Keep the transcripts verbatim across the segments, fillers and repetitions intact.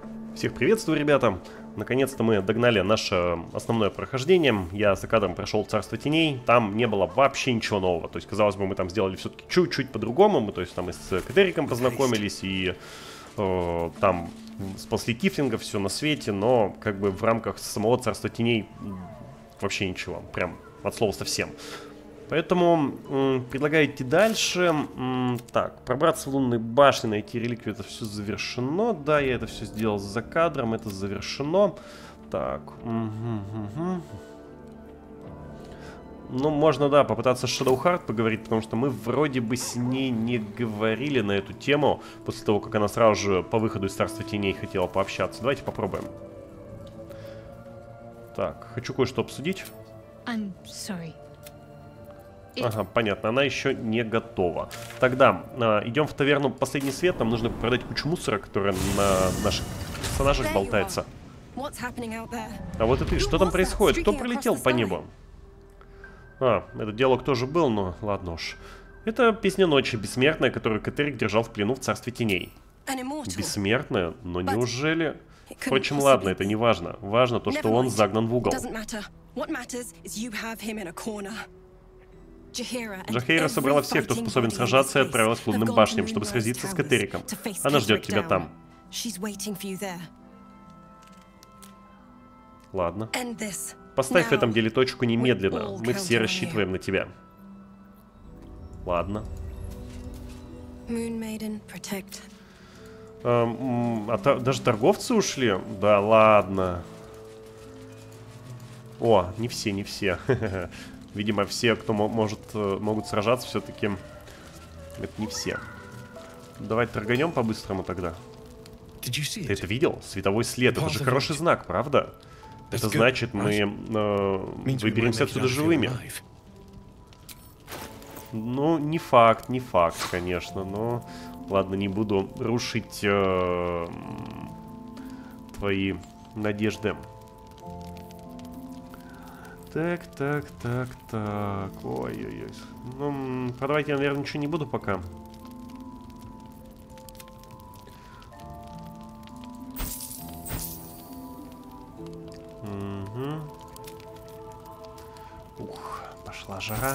Всех приветствую, ребята! Наконец-то мы догнали наше основное прохождение. Я за кадром прошел Царство Теней. Там не было вообще ничего нового. То есть, казалось бы, мы там сделали все-таки чуть-чуть по-другому. Мы, то есть, там и с Катериком познакомились, и э, там спасли Тифлинга, все на свете. Но, как бы, в рамках самого Царства Теней вообще ничего. Прям от слова совсем. Поэтому м, предлагаю идти дальше. М, так, пробраться в лунные башни, найти реликвию, это все завершено. Да, я это все сделал за кадром, это завершено. Так. Угу, угу. Ну, можно, да, попытаться с Shadowheart поговорить, потому что мы вроде бы с ней не говорили на эту тему, после того, как она сразу же по выходу из Царства Теней хотела пообщаться. Давайте попробуем. Так, хочу кое-что обсудить. I'm sorry. Ага, понятно, она еще не готова. Тогда э, идем в таверну «Последний свет». Нам нужно продать кучу мусора, которая на наших персонажах болтается. А вот и ты, что там происходит? Кто пролетел по небу? А, этот диалог тоже был, но ладно уж. Это песня ночи, бессмертная, которую Катерик держал в плену в Царстве Теней. Бессмертная? Но неужели... Впрочем, ладно, это не важно. Важно то, что он загнан в угол. Джахейра собрала всех, кто способен сражаться, и отправилась к лунным башням, чтобы сразиться с Катериком. Она ждет тебя там. Ладно. Поставь в этом деле точку немедленно. Мы все рассчитываем на тебя. Ладно. Эм, а та, даже торговцы ушли? Да ладно. О, не все, не все. Видимо, все, кто может, могут сражаться, все-таки это не все. Давай торганем по-быстрому тогда. Ты это видел? Световой след. Это же хороший знак, правда? Это значит, мы э, выберемся отсюда живыми. Ну, не факт, не факт, конечно. Но ладно, не буду рушить э, твои надежды. Так, так, так, так. Ой-ой-ой. Ну, продавать я, наверное, ничего не буду пока. Угу. Ух, пошла жара.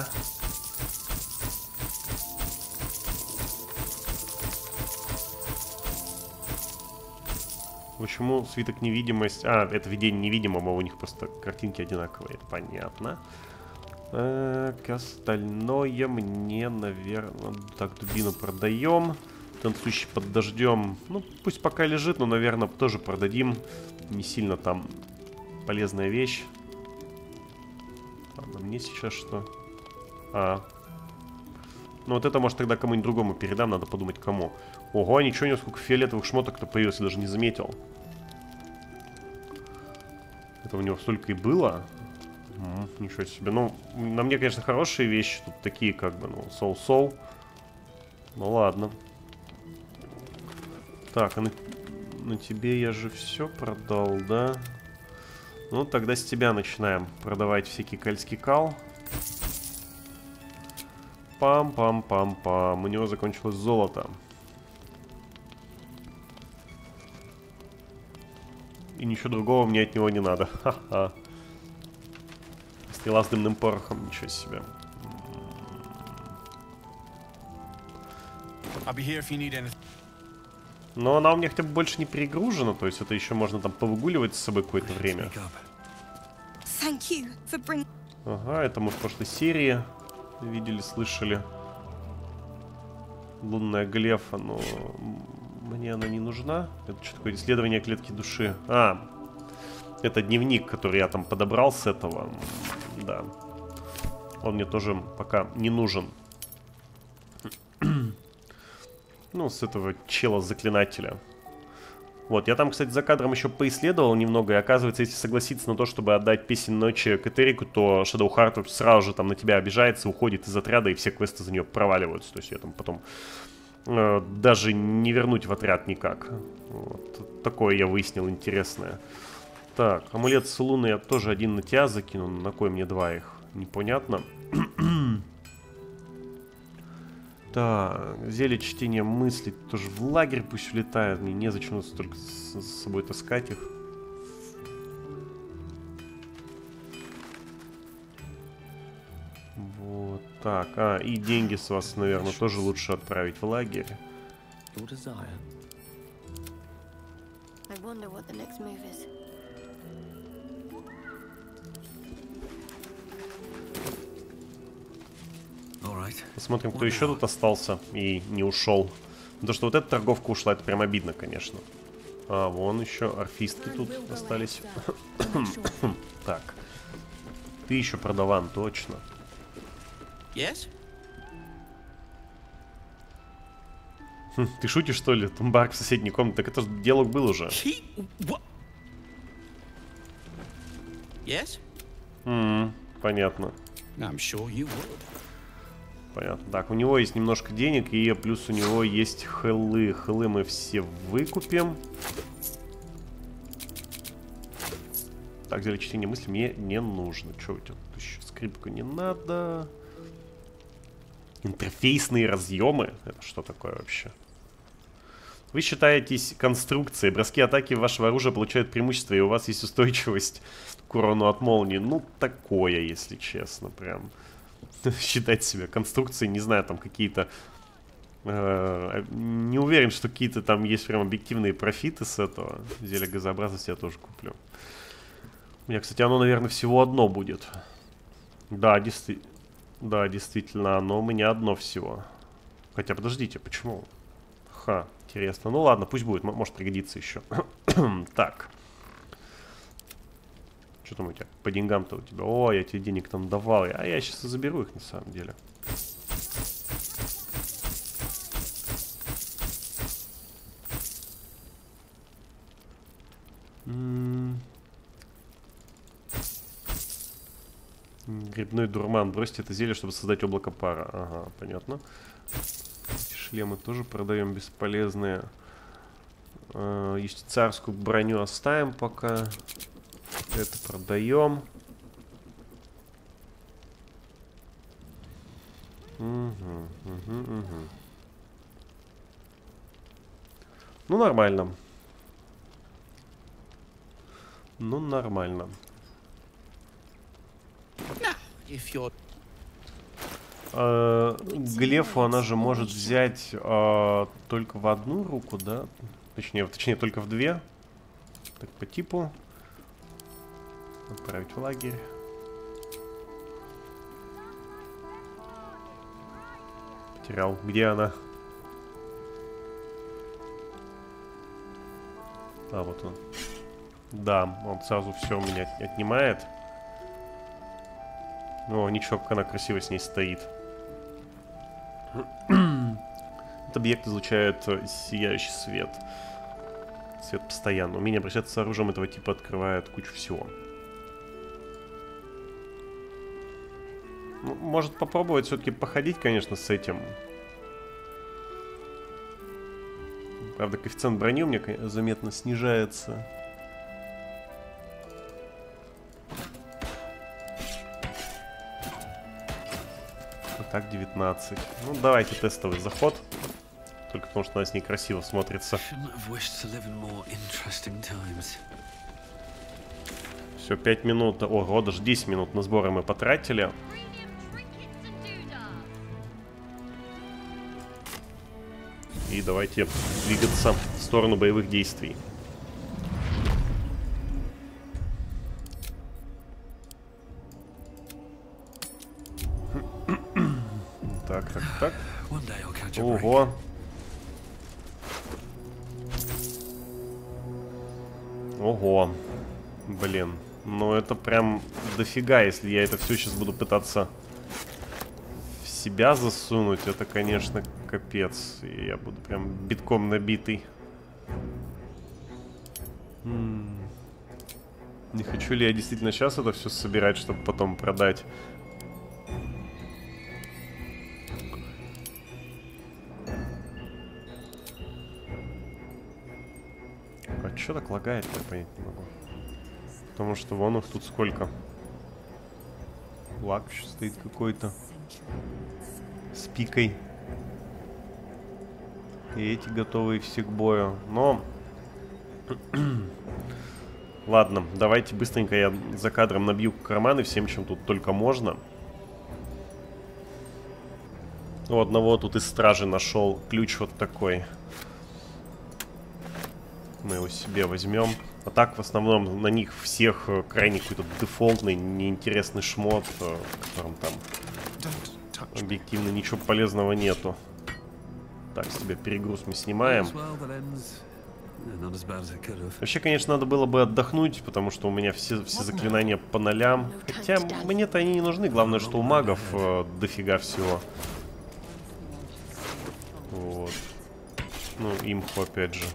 Почему свиток невидимость? А, это видение невидимого, у них просто картинки одинаковые. Это понятно. Так, остальное мне, наверное... Так, дубину продаем. Танцующий под дождем. Ну, пусть пока лежит, но, наверное, тоже продадим. Не сильно там полезная вещь. Ладно, мне сейчас что? А. Ну, вот это, может, тогда кому-нибудь другому передам. Надо подумать, кому. Ого, ничего не, сколько фиолетовых шмоток-то появилось, я даже не заметил. Это у него столько и было. М-м, ничего себе. Ну, на мне, конечно, хорошие вещи. Тут такие, как бы, ну, соу-соу. Ну, ладно. Так, а на, на тебе я же все продал, да? Ну, тогда с тебя начинаем продавать всякий кальский кал. Пам-пам-пам-пам. У него закончилось золото. И ничего другого мне от него не надо. Ха-ха. Стрела с дымным порохом. Ничего себе. Но она у меня хотя бы больше не перегружена. То есть это еще можно там повыгуливать с собой какое-то время. Ага, это мы в прошлой серии видели, слышали. Лунная глефа, но мне она не нужна. Это что такое? Исследование клетки души. А, это дневник, который я там подобрал с этого. Да. Он мне тоже пока не нужен. Ну, с этого чела-заклинателя. Вот, я там, кстати, за кадром еще поисследовал немного. И оказывается, если согласиться на то, чтобы отдать песнь ночи Катерику, то Shadowheart сразу же там на тебя обижается, уходит из отряда, и все квесты за нее проваливаются. То есть я там потом э, даже не вернуть в отряд никак. Вот, такое я выяснил интересное. Так, амулет с луны я тоже один на тебя закину. На кой мне два их? Непонятно. Так, зелье чтения мыслей тоже в лагерь пусть улетает. Мне незачем столько с, с собой таскать их. Вот так. А, и деньги с вас, наверное, тоже лучше отправить в лагерь. Посмотрим, кто еще тут остался и не ушел. Потому что вот эта торговка ушла, это прям обидно, конечно. А, вон еще орфистки тут остались. Так. Ты еще продаван, точно. Yes? Хм, ты шутишь, что ли? Тумбарк в соседней комнате. Так это же диалог был уже. Yes? М-м, понятно. I'm sure you would. Понятно. Так, у него есть немножко денег, и плюс у него есть хеллы. Хеллы мы все выкупим. Так, зелье чтения мысли мне не нужно. Что у тебя тут еще? Скрипку не надо. Интерфейсные разъемы? Это что такое вообще? Вы считаетесь конструкцией. Броски атаки вашего оружия получают преимущество, и у вас есть устойчивость к урону от молнии. Ну, такое, если честно, прям. Считать себя конструкцией, не знаю, там какие-то... Э, не уверен, что какие-то там есть прям объективные профиты с этого. Зелье газообразности я тоже куплю. У меня, кстати, оно, наверное, всего одно будет. Да, действи... да, действительно, оно у меня одно всего. Хотя, подождите, почему? Ха, интересно. Ну ладно, пусть будет, может пригодится еще. Так. Что там у тебя? По деньгам-то у тебя. О, я тебе денег там давал. А я сейчас и заберу их на самом деле. М-м-м. Грибной дурман. Бросьте это зелье, чтобы создать облако пара. Ага, понятно. Эти шлемы тоже продаем бесполезные. Юстициарскую броню оставим пока. Это продаем. Угу, угу, угу. Ну, нормально. Ну, нормально. А, Глефу она же может взять а, только в одну руку, да? Точнее, точнее, только в две. Так, по типу. Отправить в лагерь. Потерял. Где она? А, вот он. Да, он сразу все у меня отнимает. О, ничего, как она красиво с ней стоит. Этот объект излучает сияющий свет. Свет постоянно. Умение обращаться с оружием этого типа открывает кучу всего. Ну, может попробовать все-таки походить, конечно, с этим. Правда, коэффициент брони у меня заметно снижается. А так девятнадцать. Ну, давайте тестовый заход. Только потому, что она с ней красиво смотрится. Все, пять минут. Ого, даже десять минут на сборы мы потратили. И давайте двигаться в сторону боевых действий. Так, так, так. Ого. Ого. Блин. Ну это прям дофига, если я это все сейчас буду пытаться в себя засунуть. Это, конечно, капец. И я буду прям битком набитый. М-м. Не хочу ли я действительно сейчас это все собирать, чтобы потом продать? А чё так лагает, я понять не могу. Потому что вон их тут сколько. Лак еще стоит какой-то. С пикой. И эти готовые все к бою. Но... Ладно, давайте быстренько я за кадром набью карманы всем, чем тут только можно. У одного тут из стражи нашел ключ вот такой. Мы его себе возьмем. А так, в основном, на них всех крайне какой-то дефолтный, неинтересный шмот, в котором там объективно ничего полезного нету. Так, с тебя перегруз мы снимаем. Вообще, конечно, надо было бы отдохнуть, потому что у меня все, все заклинания по нолям. Хотя мне-то они не нужны. Главное, что у магов э, дофига всего. Вот. Ну, имху опять же.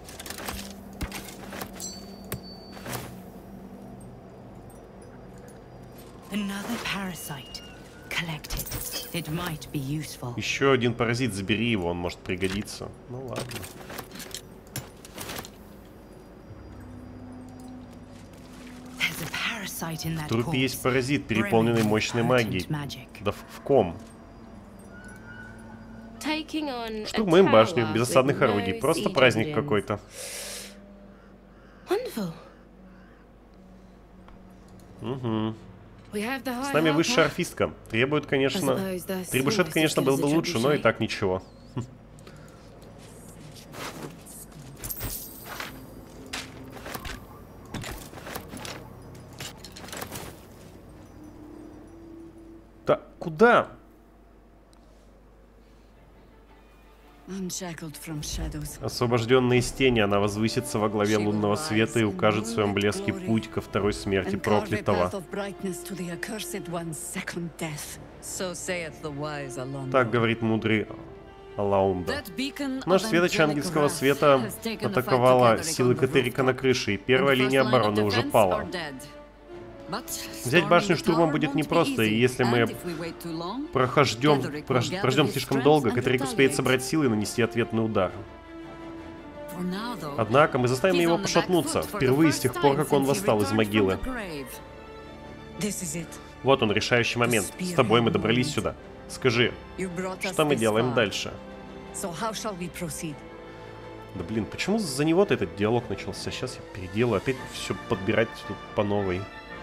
Еще один паразит, забери его, он может пригодиться. Ну ладно. В трупе есть паразит, переполненный мощной магией. Да в, в ком? Штурмуем башню, без осадных орудий. Просто праздник какой-то. Угу. С нами высшая арфистка. Требует, конечно... Требушет, конечно, был бы лучше, но и так ничего. Да, куда? Освобожденная из тени, она возвысится во главе лунного света и укажет в своем блеске путь ко второй смерти проклятого. Так говорит мудрый Алаунда. Наш светоч ангельского света атаковала силы Катерика на крыше, и первая линия обороны уже пала. Взять башню штурмом будет непросто, и если мы прохождем, прождем слишком долго, Катерик успеет собрать силы и нанести ответный удар. Однако мы заставим его пошатнуться, впервые с тех пор, как он восстал из могилы. Вот он, решающий момент. С тобой мы добрались сюда. Скажи, что мы делаем дальше? Да блин, почему за него-то этот диалог начался? Сейчас я переделаю, опять все подбирать тут по новой.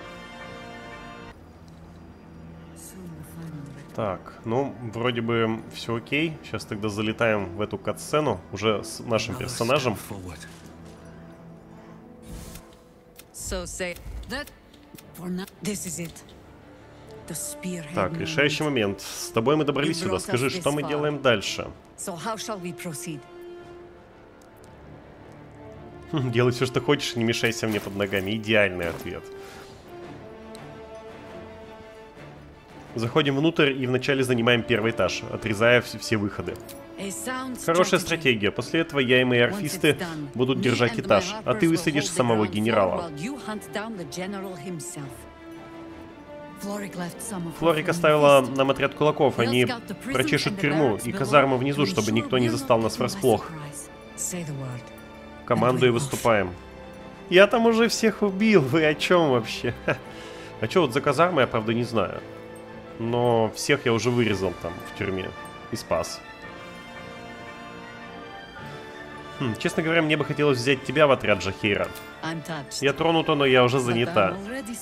Так, ну, вроде бы все окей. Сейчас тогда залетаем в эту катсцену уже с нашим персонажем. Так, решающий момент. С тобой мы добрались сюда. Скажи, что мы делаем дальше? Делай все, что хочешь, не мешайся мне под ногами. Идеальный ответ. Заходим внутрь и вначале занимаем первый этаж, отрезая все выходы. Хорошая стратегия. После этого я и мои орфисты будут держать этаж, а ты выследишь самого генерала. Флорик оставила нам отряд кулаков. Они прочешут тюрьму и казарму внизу, чтобы никто не застал нас врасплох. Команду и выступаем. Я там уже всех убил. Вы о чем вообще? А что вот за казармой, я правда не знаю. Но всех я уже вырезал там в тюрьме и спас. Хм, честно говоря, мне бы хотелось взять тебя в отряд, Джахейра. Я тронута, но я уже занята.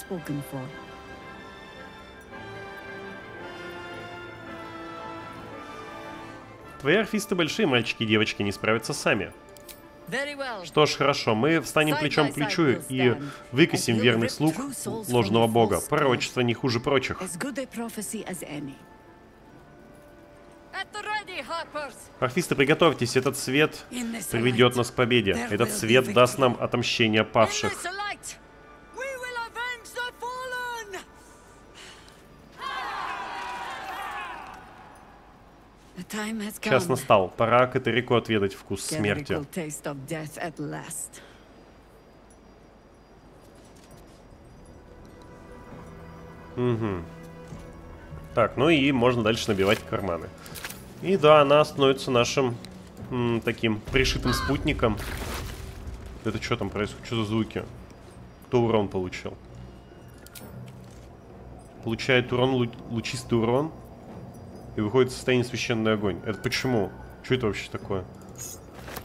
Твои орфисты большие, мальчики и девочки, не справятся сами. Что ж, хорошо, мы встанем плечом к плечу и выкосим верных слуг ложного бога. Пророчество не хуже прочих. Орфисты, приготовьтесь, этот свет приведет нас к победе. Этот свет даст нам отомщение павших. Час настал. Пора Катерику отведать вкус смерти. Угу. Так, ну и можно дальше набивать карманы. И да, она становится нашим м, таким пришитым спутником. Это что там происходит? Что за звуки? Кто урон получил? Получает урон, лу лучистый урон. И выходит в состояние священный огонь. Это почему? Что это вообще такое?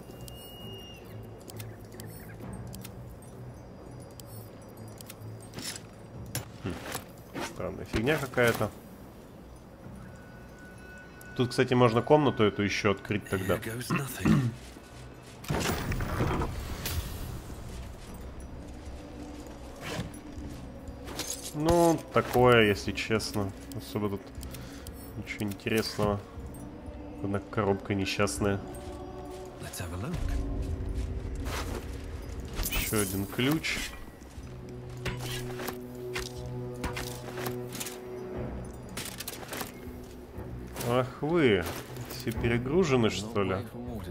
Странная фигня какая-то. Тут, кстати, можно комнату эту еще открыть тогда. Ну, такое, если честно. Особо тут ничего интересного. Одна коробка несчастная. Еще один ключ. Ах вы, все перегружены, что ли?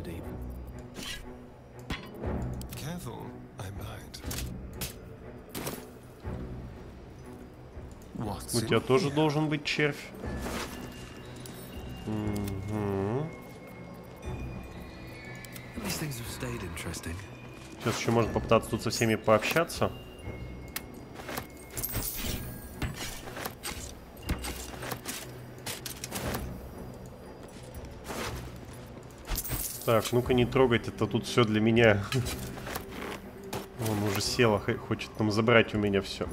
У тебя тоже должен быть червь. Угу. Сейчас еще можно попытаться тут со всеми пообщаться. Так, ну-ка не трогать, это тут все для меня. Он уже села, хочет там забрать у меня все.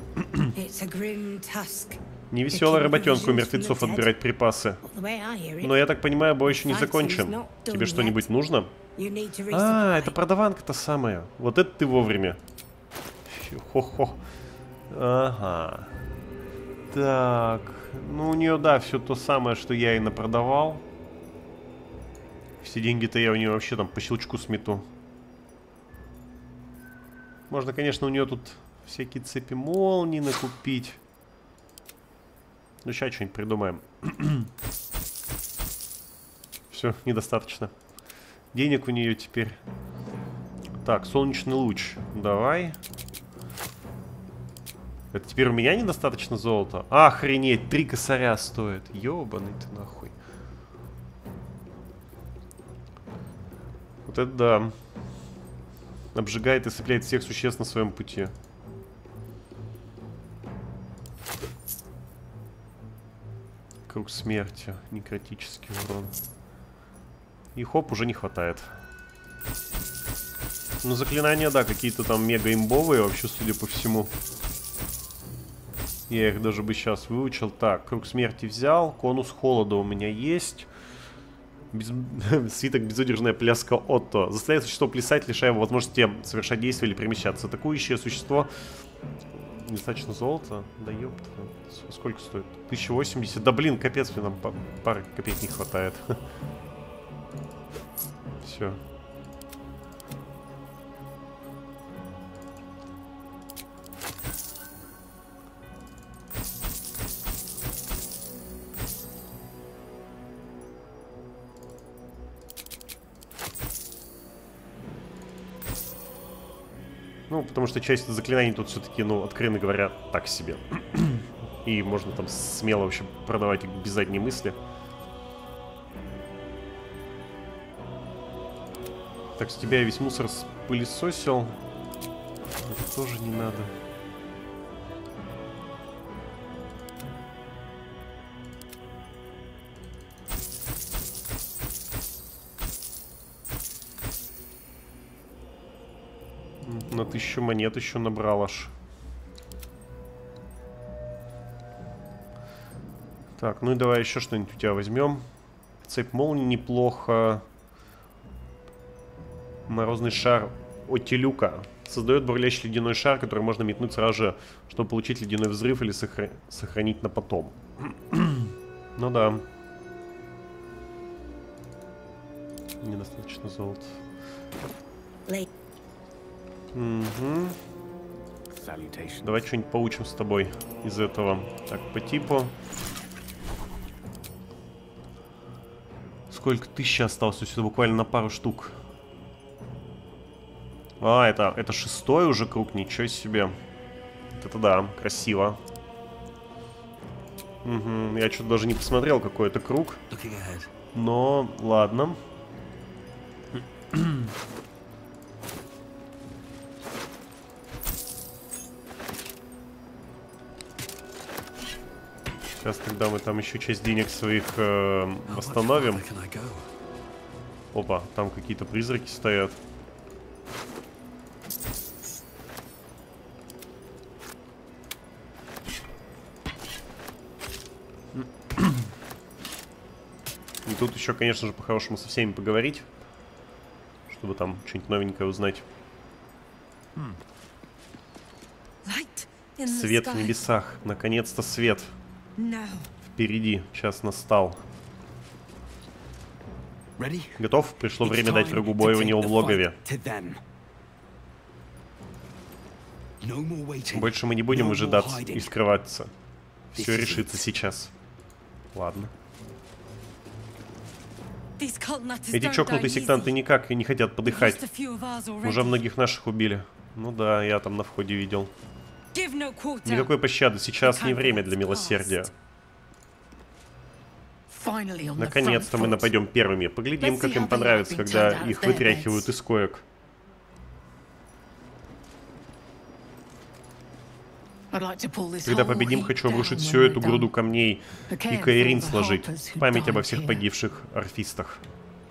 Невеселая работенка у мертвецов отбирать припасы. Но я так понимаю, бой еще не закончен. Тебе что-нибудь нужно? А, это продаванка-то самая. Вот это ты вовремя. Хо-хо. Ага. Так. Ну, у нее, да, все то самое, что я и напродавал. Все деньги-то я у нее вообще там по щелчку смету. Можно, конечно, у нее тут всякие цепи молний накупить. Ну, сейчас что-нибудь придумаем. Все, недостаточно. Денег у нее теперь. Так, солнечный луч. Давай. Это теперь у меня недостаточно золота? Охренеть, три косаря стоит. Ёбаный ты нахуй. Вот это да. Обжигает и цепляет всех существ на своем пути. Круг смерти. Некротический урон. И хоп, уже не хватает. Ну, заклинания, да, какие-то там мега-имбовые, вообще, судя по всему. Я их даже бы сейчас выучил. Так, круг смерти взял. Конус холода у меня есть. Без... Свиток безудержная пляска Отто. Заставляет существо плясать, лишая его возможности совершать действия или перемещаться. Атакующее существо... Недостаточно золота? Да ёпта. Сколько стоит? тысяча восемьдесят. Да блин, капец, мне нам пары копеек не хватает. Все. Ну, потому что часть заклинаний тут все-таки, ну, откровенно говоря, так себе. И можно там смело вообще продавать их без задней мысли. Так, с тебя я весь мусор спылесосил. Это тоже не надо. На тысячу монет еще набрал аж. Так, ну и давай еще что-нибудь у тебя возьмем. Цепь молнии неплохо. Морозный шар Отилюка. Создает бурлящий ледяной шар, который можно метнуть сразу же, чтобы получить ледяной взрыв или сохра... сохранить на потом. Ну да. Недостаточно золота. Угу. Давай что-нибудь поучим с тобой из этого. Так, по типу. Сколько тысяч осталось? Сюда буквально на пару штук. А, это, это шестой уже круг, ничего себе. Вот это да, красиво. Угу. Я что-то даже не посмотрел, какой это круг. Но, ладно. Сейчас тогда мы там еще часть денег своих э, восстановим. Опа, там какие-то призраки стоят. тут еще, конечно же, по-хорошему со всеми поговорить, чтобы там что-нибудь новенькое узнать. Свет в небесах. Наконец-то свет. Впереди. Час настал. Готов? Пришло время дать врагу бой у него в логове. Больше мы не будем выжидаться и скрываться. Все решится сейчас. Ладно. Эти чокнутые сектанты никак и не хотят подыхать. Уже многих наших убили. Ну да, я там на входе видел. Никакой пощады. Сейчас не время для милосердия. Наконец-то мы нападем первыми. Поглядим, как им понравится, когда их вытряхивают из коек. Когда победим, хочу обрушить всю эту груду камней и Каирин сложить. Память обо всех погибших орфистах.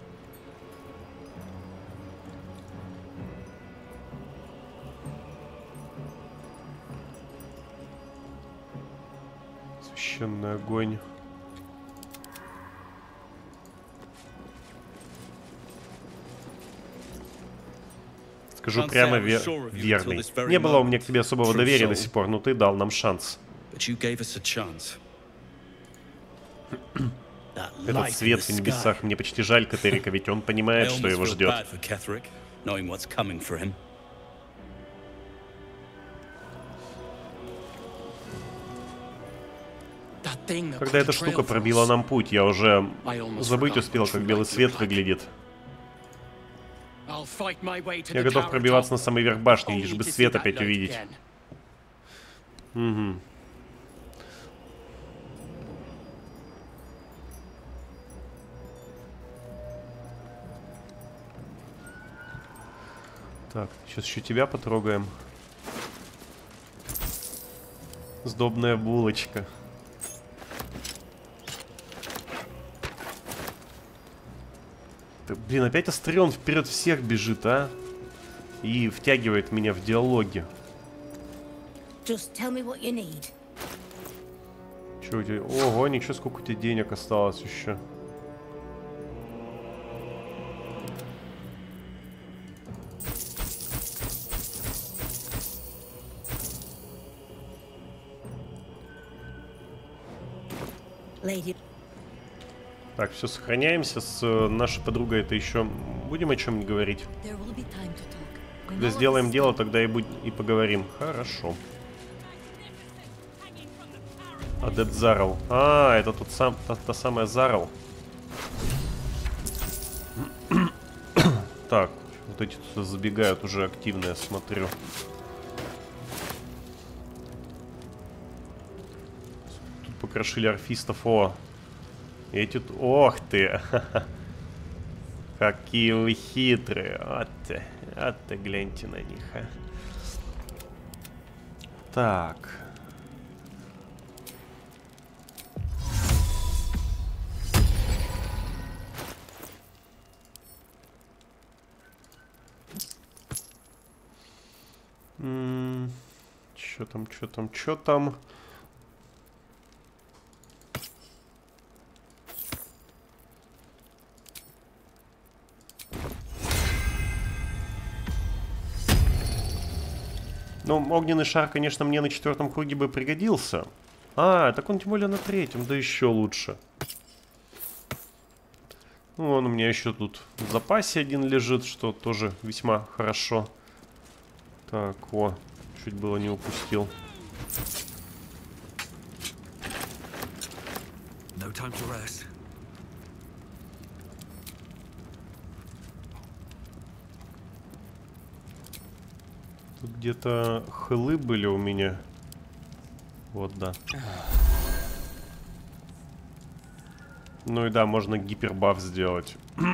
Священный огонь. Скажу прямо, вер... верный. Не было у меня к тебе особого доверия до сих пор, но ты дал нам шанс. Этот свет в небесах. Мне почти жаль Катерика, ведь он понимает, что его ждет. Когда эта штука пробила нам путь, я уже забыть успел, как белый свет выглядит. Я готов пробиваться на самый верх башни, лишь бы свет опять увидеть. Угу. Так, сейчас еще тебя потрогаем. Сдобная булочка. Да, блин, опять Астарион вперед всех бежит, а? И втягивает меня в диалоги. Че у тебя? Ого, ничего, сколько у тебя денег осталось еще. Так, все, сохраняемся. С э, нашей подругой это еще будем о чем-нибудь говорить. Когда сделаем дело, тогда и, будь... и поговорим. Хорошо. Адепт Зарл. А, это тот сам, та, та самая Зарл. Так, вот эти тут забегают уже активно, я смотрю. Тут покрошили орфистов. О, эти... Ох ты! Какие вы хитрые. Вот ты. Вот ты, гляньте на них, а. Так. М-м, чё там, чё там, чё там? Ну, огненный шар, конечно, мне на четвертом круге бы пригодился. А, так он тем более на третьем, да еще лучше. Ну, он у меня еще тут в запасе один лежит, что тоже весьма хорошо. Так, о, чуть было не упустил. No time to rest. Тут где-то хылы были у меня. Вот, да. Ну и да, можно гипербаф сделать.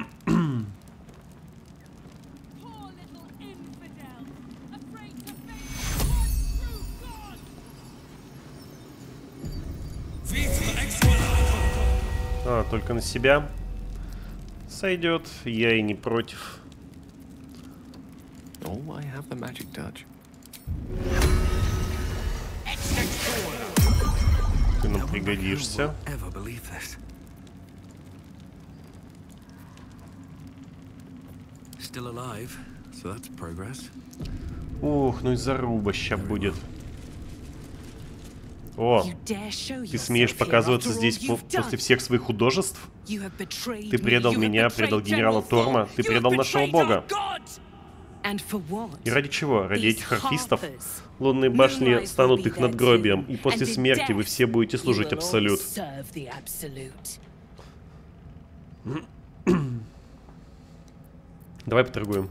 А, только на себя. Сойдет, я и не против. Oh, I have the magic touch. Ты нам пригодишься. still alive, so that's progress. Ух, ну и заруба ща будет. О, ты смеешь показываться здесь по после всех своих художеств? Ты предал меня, предал генерала Торма, ты предал нашего бога. И ради чего? Ради этих орфистов? Лунные башни станут их надгробием, и после смерти вы все будете служить Абсолют. Давай поторгуем.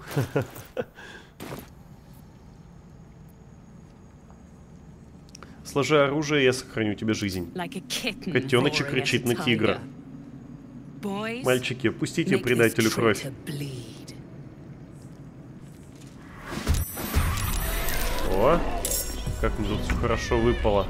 Сложи оружие, я сохраню тебе жизнь. Котеночек кричит на тигра. Мальчики, пустите предателю кровь. О, как мне тут все хорошо выпало.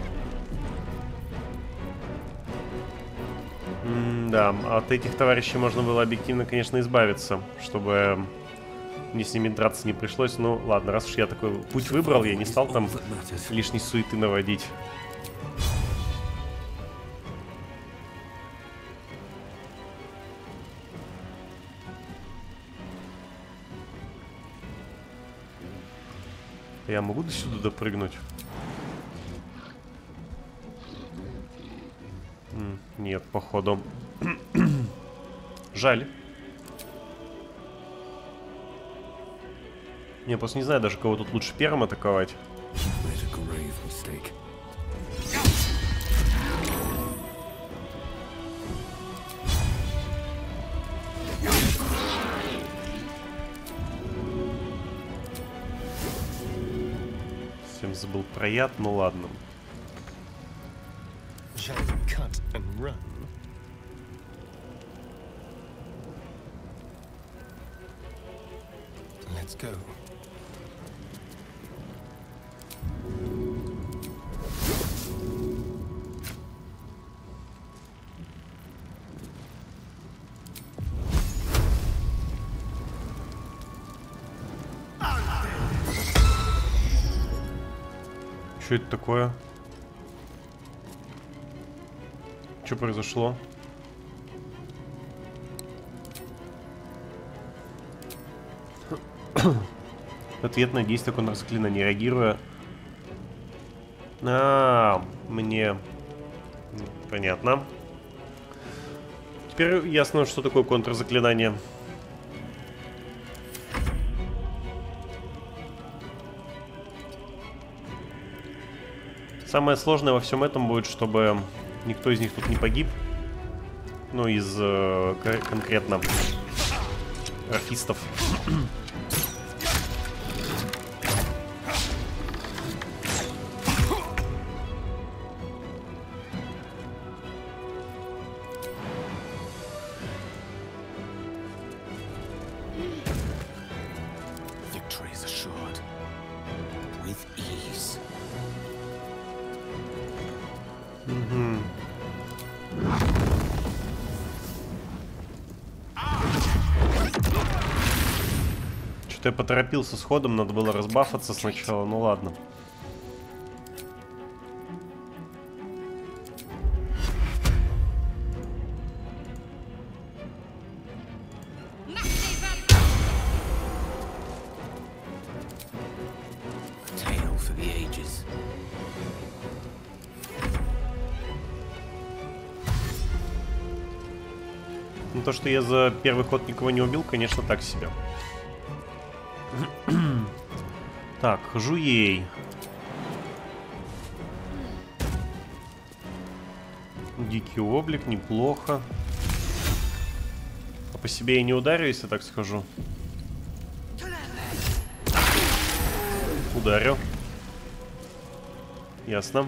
М-да, от этих товарищей можно было объективно, конечно, избавиться, чтобы мне с ними драться не пришлось. Ну, ладно, раз уж я такой путь выбрал, я не стал там лишней суеты наводить. Я могу до сюда допрыгнуть? М, нет, походу. Жаль. Я просто не знаю даже, кого тут лучше первым атаковать. Совсем забыл про яд, ну ладно. Let's go. Что это такое? Что произошло? Ответное действие контрзаклинания, реагируя. А, мне понятно. Теперь ясно, что такое контрзаклинание. Самое сложное во всем этом будет, чтобы никто из них тут не погиб. Ну, из э, конкретно орфистов. Я поторопился с ходом, надо было разбафаться сначала, ну ладно. Ну то, что я за первый ход никого не убил, конечно, так себе. Так, Жуей. Дикий облик, неплохо. А по себе я не ударю, если так скажу. Ударю. Ясно.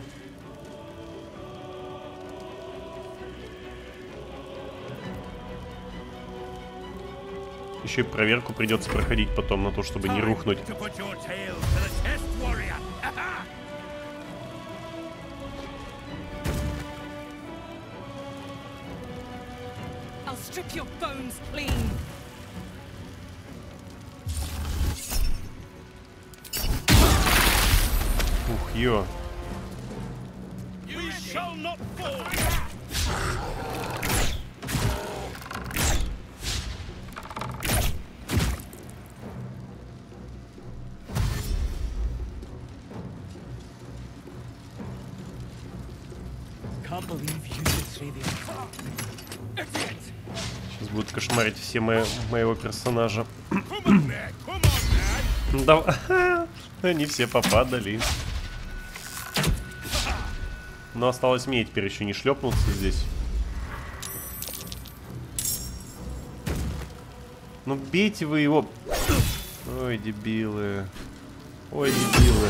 Еще и проверку придется проходить потом на то, чтобы не рухнуть. Ух, ё. can't believe you could see the outside. Сейчас будут кошмарить все мои, моего персонажа. Да, они все попадали. Но осталось мне теперь еще не шлепнуться здесь. Ну бейте вы его. Ой, дебилы. Ой, дебилы.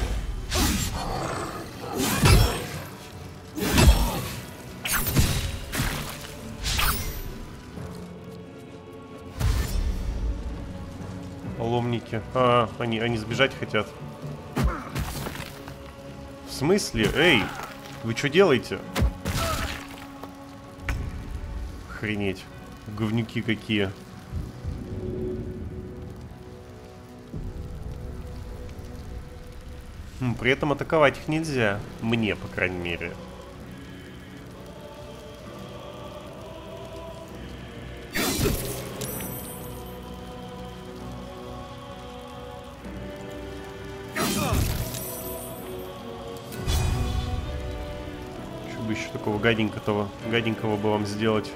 Паломники. А, они, они сбежать хотят. В смысле? Эй, вы что делаете? Охренеть. Говнюки какие. Хм, при этом атаковать их нельзя. Мне, по крайней мере. Еще такого гаденького, гаденького бы вам сделать.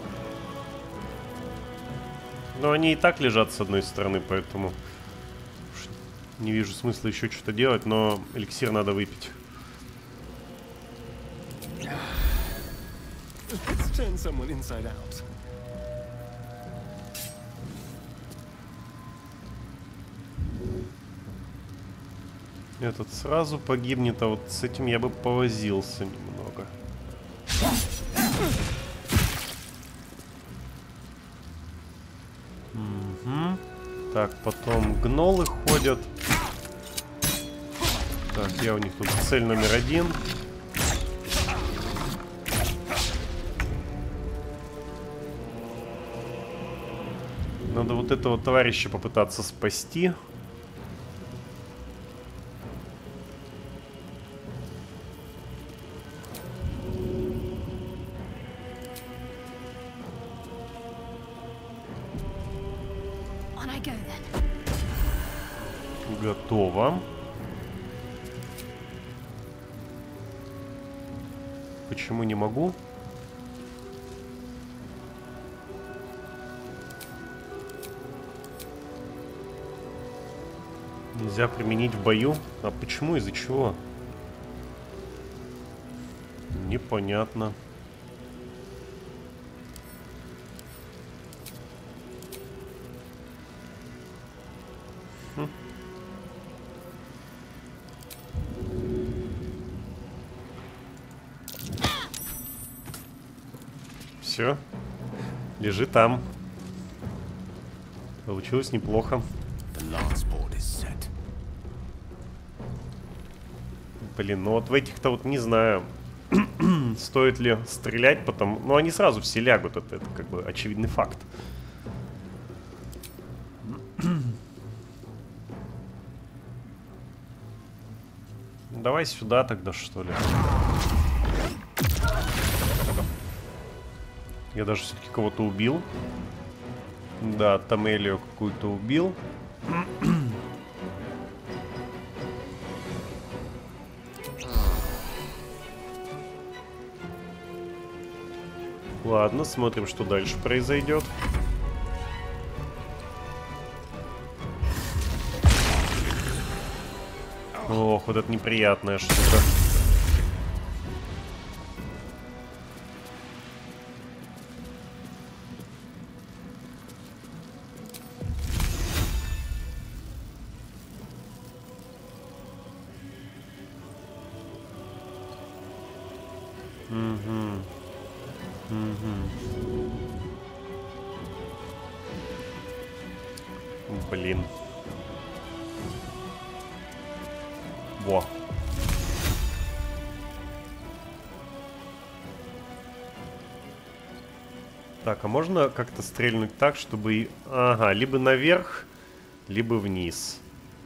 Но они и так лежат с одной стороны, поэтому не вижу смысла еще что-то делать, но эликсир надо выпить. Let's turn someone inside out. Этот сразу погибнет, а вот с этим я бы повозился немного. Угу. Так, потом гнолы ходят. Так, я у них тут цель номер один. Надо вот этого товарища попытаться спасти. Готово. Почему не могу? Нельзя применить в бою? А почему? Из-за чего? Непонятно. Хм. Все. Лежи там. Получилось неплохо. Блин, ну вот в этих-то вот не знаю, стоит ли стрелять, потому... Ну, они сразу все лягут, это, это как бы очевидный факт. Давай сюда тогда, что ли. Я даже все-таки кого-то убил. Да, Тамелию какую-то убил. Ладно, смотрим, что дальше произойдет. Ох, вот это неприятная штука. Угу. Угу. Блин. Во. Так, а можно как-то стрельнуть так, чтобы... и- Ага, либо наверх, либо вниз.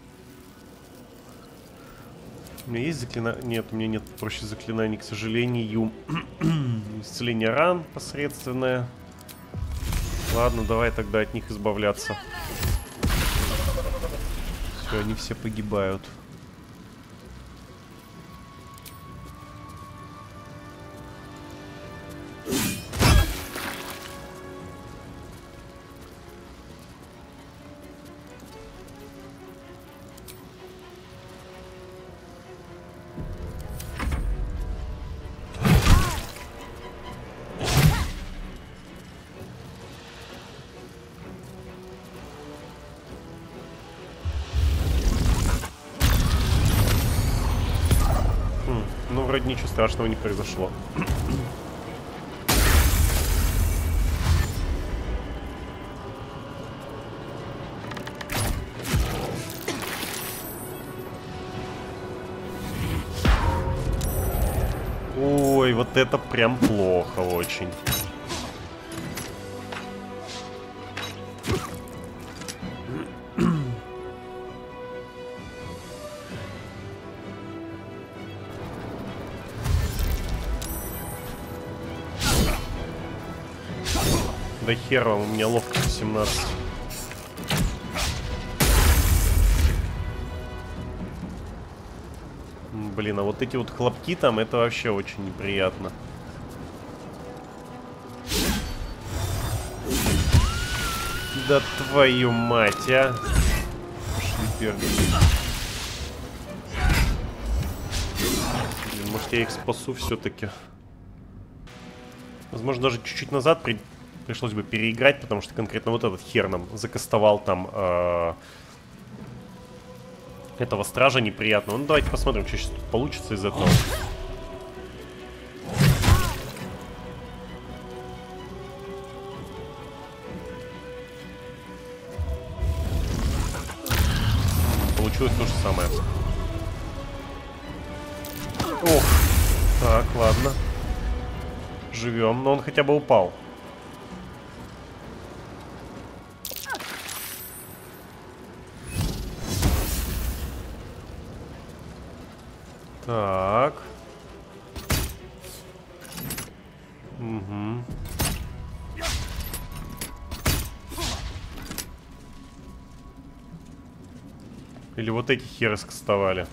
У меня есть заклинание? Нет, у меня нет проще заклинаний, к сожалению. Исцеление ран посредственное. Ладно, давай тогда от них избавляться. Все, они все погибают. вроде ничего страшного не произошло. Ой, вот это прям плохо очень. Да хер вам, у меня ловкость семнадцать. Блин, а вот эти вот хлопки там, это вообще очень неприятно. Да твою мать, а! Пошли перги. Блин, может я их спасу все-таки. Возможно, даже чуть-чуть назад при... пришлось бы переиграть, потому что конкретно вот этот хер нам закастовал там э... этого стража неприятного. Ну давайте посмотрим, что сейчас тут получится из этого. Получилось то же самое. Ох, так, ладно. Живем, но он хотя бы упал. Так. Угу. Или вот эти херы скастовали.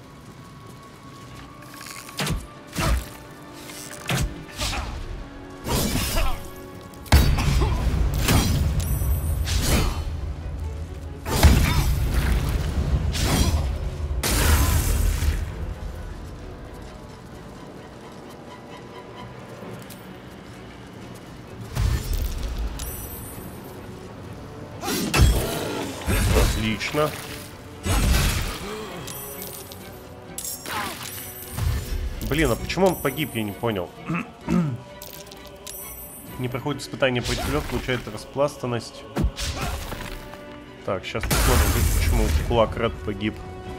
Отлично. Блин, а почему он погиб, я не понял. Не проходит испытание против лёд, получает распластанность. Так, сейчас посмотрим, почему кулак Ред погиб.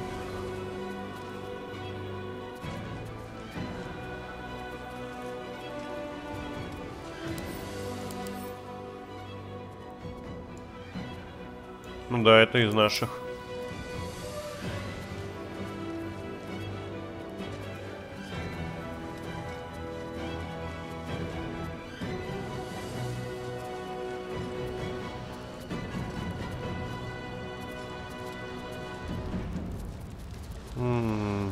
Ну да, это из наших. М-м-м.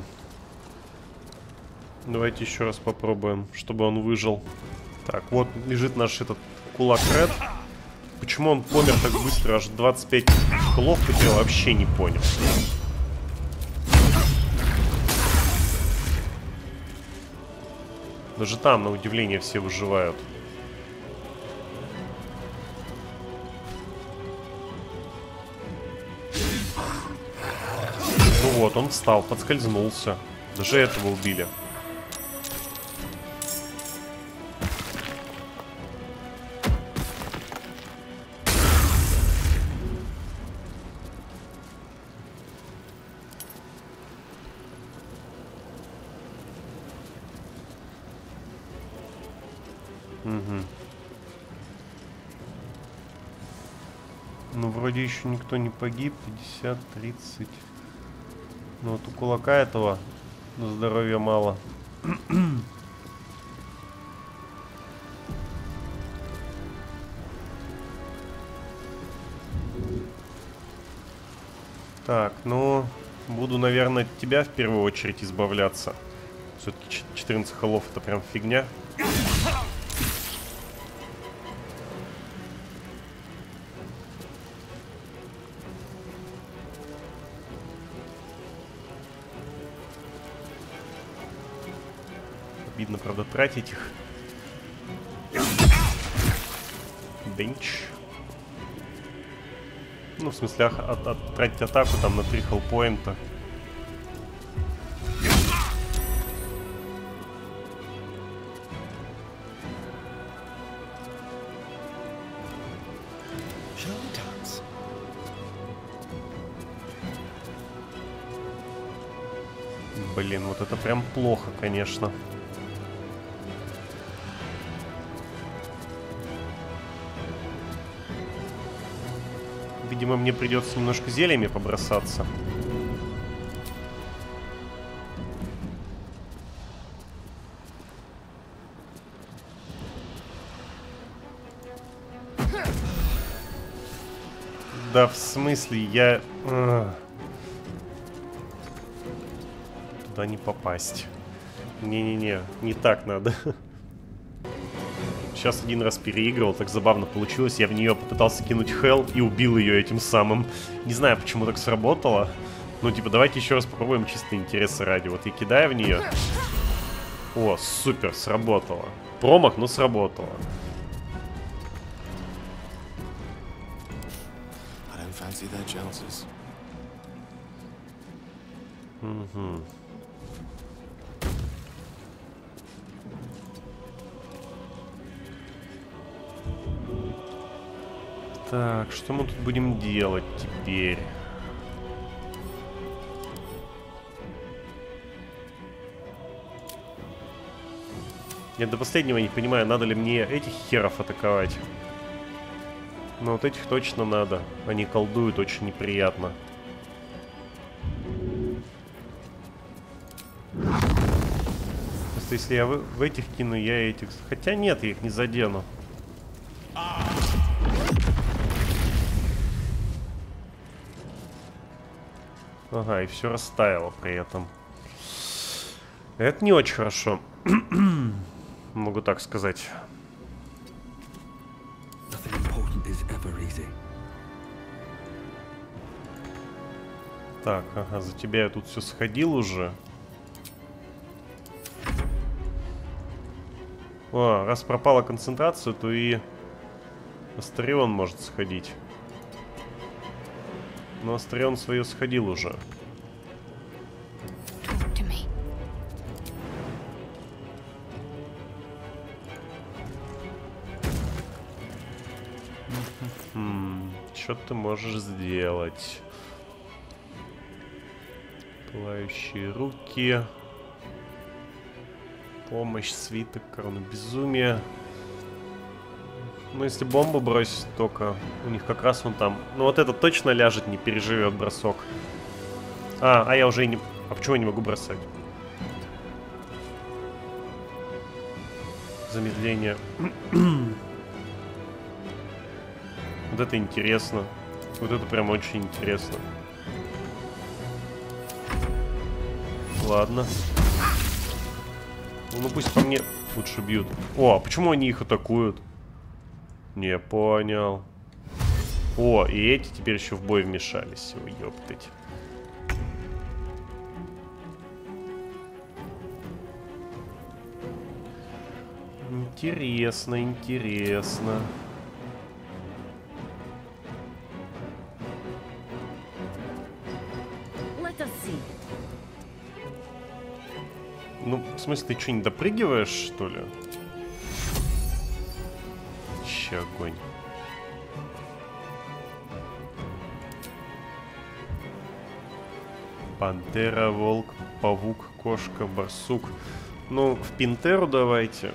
Давайте еще раз попробуем, чтобы он выжил. Так, вот лежит наш этот кулак Ред. Почему он помер так быстро? Аж двадцать пять хлов потерял, вообще не понял. Даже там, на удивление, все выживают. Ну вот, он встал, подскользнулся. Даже этого убили. Угу. Ну, вроде еще никто не погиб. пятьдесят, тридцать. Ну, вот у кулака этого на здоровье мало. Так, ну, буду, наверное, от тебя в первую очередь избавляться. Все-таки четырнадцать холов это прям фигня. Обидно, правда, тратить их. Бенч. Ну, в смысле, от, от, тратить атаку там на три хеллпоинта. Блин, вот это прям плохо, конечно. Видимо, мне придется немножко зельями побросаться. Да, в смысле, я... Ugh. Туда не попасть. Не-не-не, не так надо. Сейчас один раз переигрывал, так забавно получилось. Я в нее попытался кинуть хелл и убил ее этим самым. Не знаю, почему так сработало. Ну, типа, давайте еще раз попробуем чисто интереса ради. Вот я кидаю в нее. О, супер, сработало. Промах, но сработало. Угу. Так, что мы тут будем делать теперь? Я до последнего не понимаю, надо ли мне этих херов атаковать. Но вот этих точно надо. Они колдуют очень неприятно. Просто если я в, в этих кину, я этих... Хотя нет, я их не задену. Ага, и все растаяло при этом. Это не очень хорошо. Могу так сказать. Так, ага, за тебя я тут все сходил уже. О, раз пропала концентрация, то и Астарион может сходить. Но Астарион свое сходил уже. Хм, что ты можешь сделать? Пылающие руки. Помощь, свиток, корона безумия. Ну, если бомбу бросить только, у них как раз вон там. Ну, вот этот точно ляжет, не переживет бросок. А, а я уже и не... А почему я не могу бросать? Замедление. Вот это интересно. Вот это прям очень интересно. Ладно. Ну пусть по мне лучше бьют. О, а почему они их атакуют? Не понял. О, и эти теперь еще в бой вмешались. Ой, ёптать. Интересно, интересно. Ну, в смысле, ты что, не допрыгиваешь, что ли? Еще огонь. Пантера, волк, павук, кошка, барсук. Ну, в Пинтеру давайте.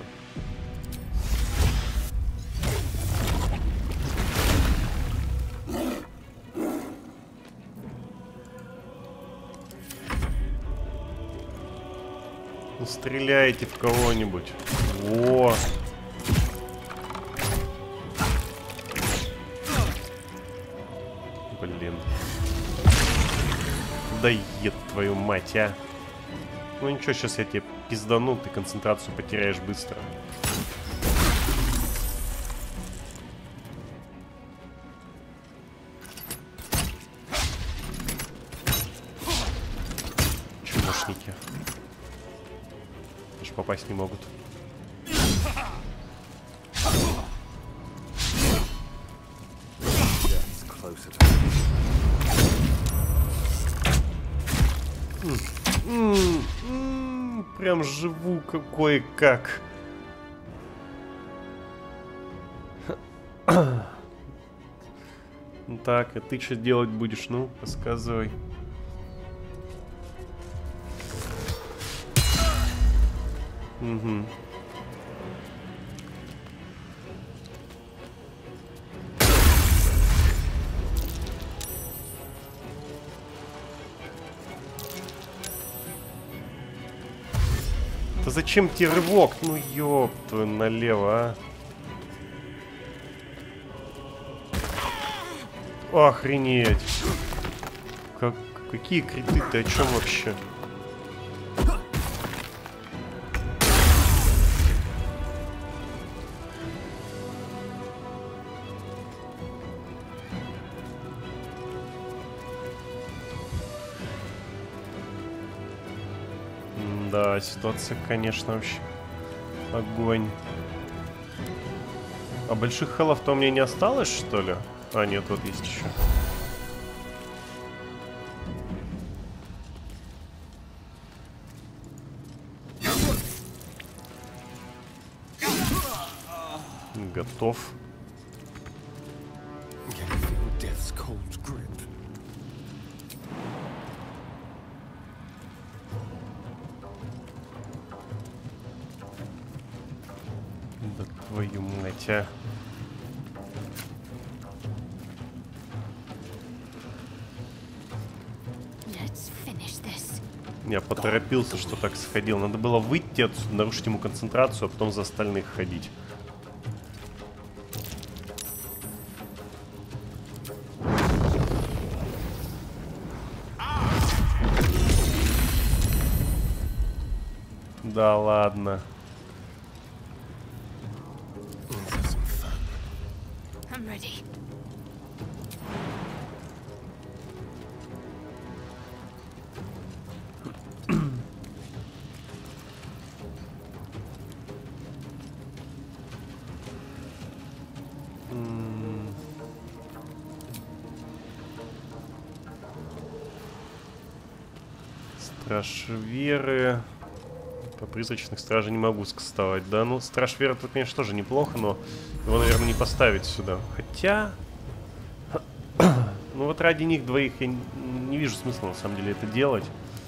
Стреляйте в кого-нибудь. Во! Блин. Да ед твою мать, а. Ну ничего, сейчас я тебе пиздану, ты концентрацию потеряешь быстро. Чумошники. Даже попасть не могут. М-м-м, прям живу кое-как. Так, а ты что делать будешь? Ну, рассказывай. Угу. Да зачем тебе рывок? Ну ёб твою налево, а? Охренеть. Как, какие криты? Ты о чем вообще? Да, ситуация, конечно, вообще огонь. А больших хелов-то у меня не осталось, что ли? А, нет, вот есть еще. Готов. Да твою мать, а. Я поторопился, что так сходил. Надо было выйти отсюда, нарушить ему концентрацию, а потом за остальных ходить. Да ладно. I'm ready. Страж веры. По призрачных стражей не могу скастовать, да? Ну, страж веры тут, конечно, тоже неплохо, но его, наверное, не поставить сюда. Хотя... ну вот ради них двоих я не вижу смысла, на самом деле, это делать.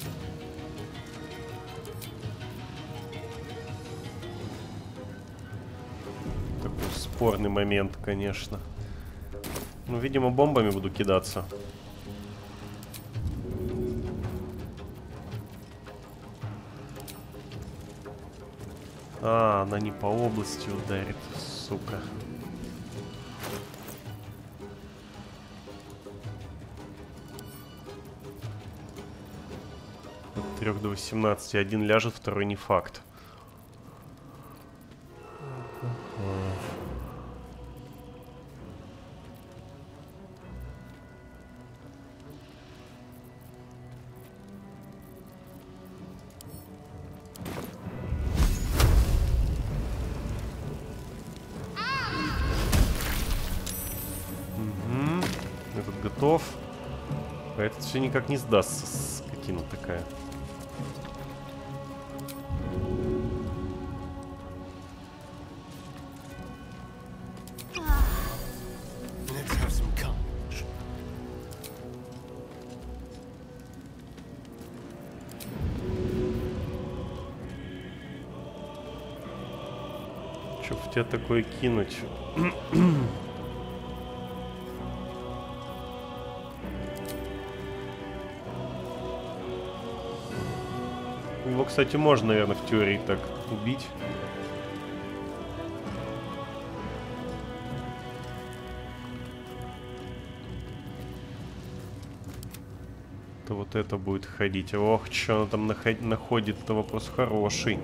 Такой спорный момент, конечно. Ну, видимо, бомбами буду кидаться. А, она не по области ударит, сука. От трёх до восемнадцати. Один ляжет, второй не факт. Готов. А этот все никак не сдастся, скотина такая. Че в тебя такое кинуть? Его, кстати, можно, наверное, в теории так убить. То вот это будет ходить. Ох, что она там наход- находит, это вопрос хороший.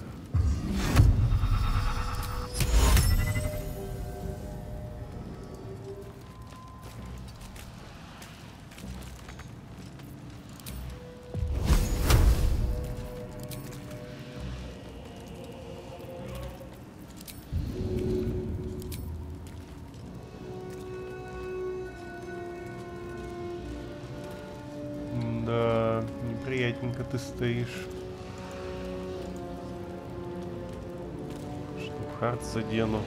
Да, неприятненько ты стоишь. Что, хард задену.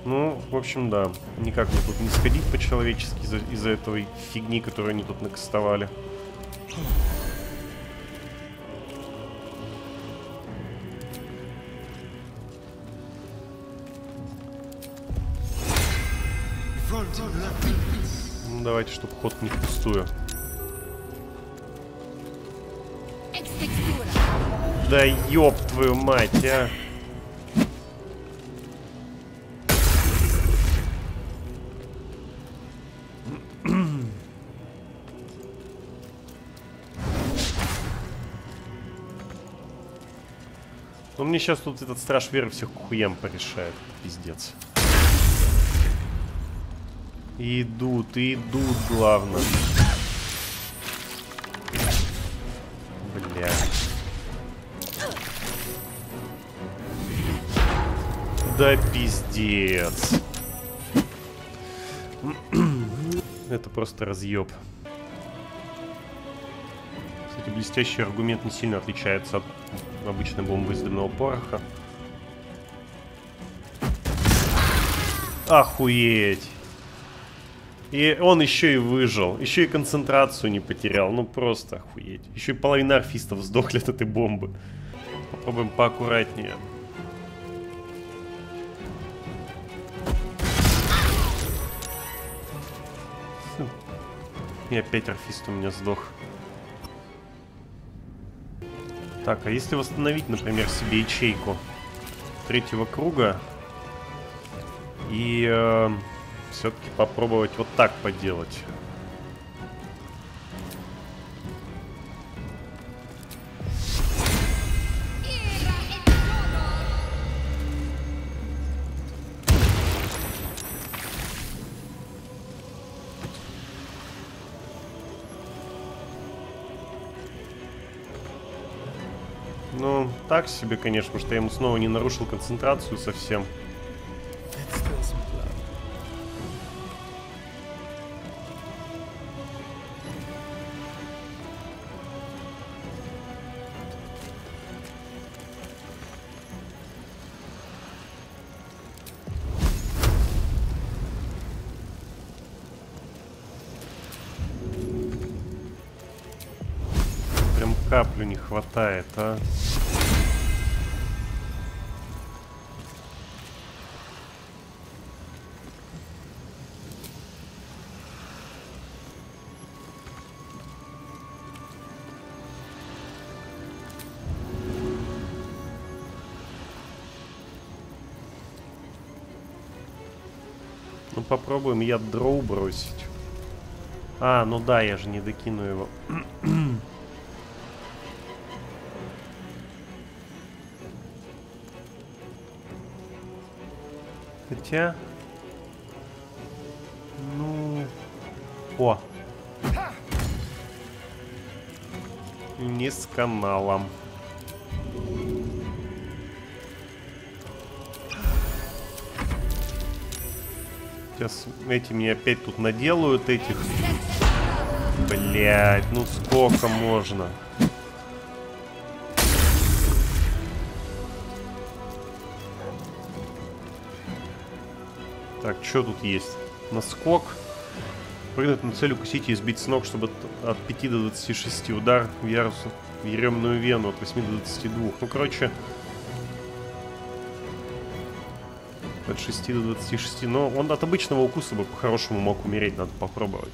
Ну, в общем, да. Никак мне тут не сходить по-человечески из-за из этой фигни, которую они тут накастовали. Ну, давайте, чтобы ход не впустую. Да ёб твою мать, а! Ну мне сейчас тут этот страж веры всех к хуям порешает. Пиздец. И идут, и идут, главное. Бля. Да пиздец. Это просто разъеб. Кстати, блестящий аргумент не сильно отличается от обычной бомбы из дымного пороха. Охуеть. И он еще и выжил. Еще и концентрацию не потерял. Ну просто охуеть. Еще и половина орфистов сдохли от этой бомбы. Попробуем поаккуратнее. И опять орфист у меня сдох. Так, а если восстановить, например, себе ячейку третьего круга и э, все-таки попробовать вот так поделать. Ну, так себе, конечно, потому что я ему снова не нарушил концентрацию совсем. Прям каплю не хватает, а. Ну попробуем яд дроу бросить. А, ну да, я же не докину его. Хотя... Ну... О! Не с каналом. Сейчас эти мне опять тут наделают этих. Блять, ну сколько можно? Так, что тут есть? Наскок. Прыгнуть на цель, укусить и сбить с ног, чтобы от пяти до двадцати шести удар в ярусу, в еремную вену от восьми до двадцати двух. Ну, короче... От шести до двадцати шести. Но он от обычного укуса бы по-хорошему мог умереть. Надо попробовать.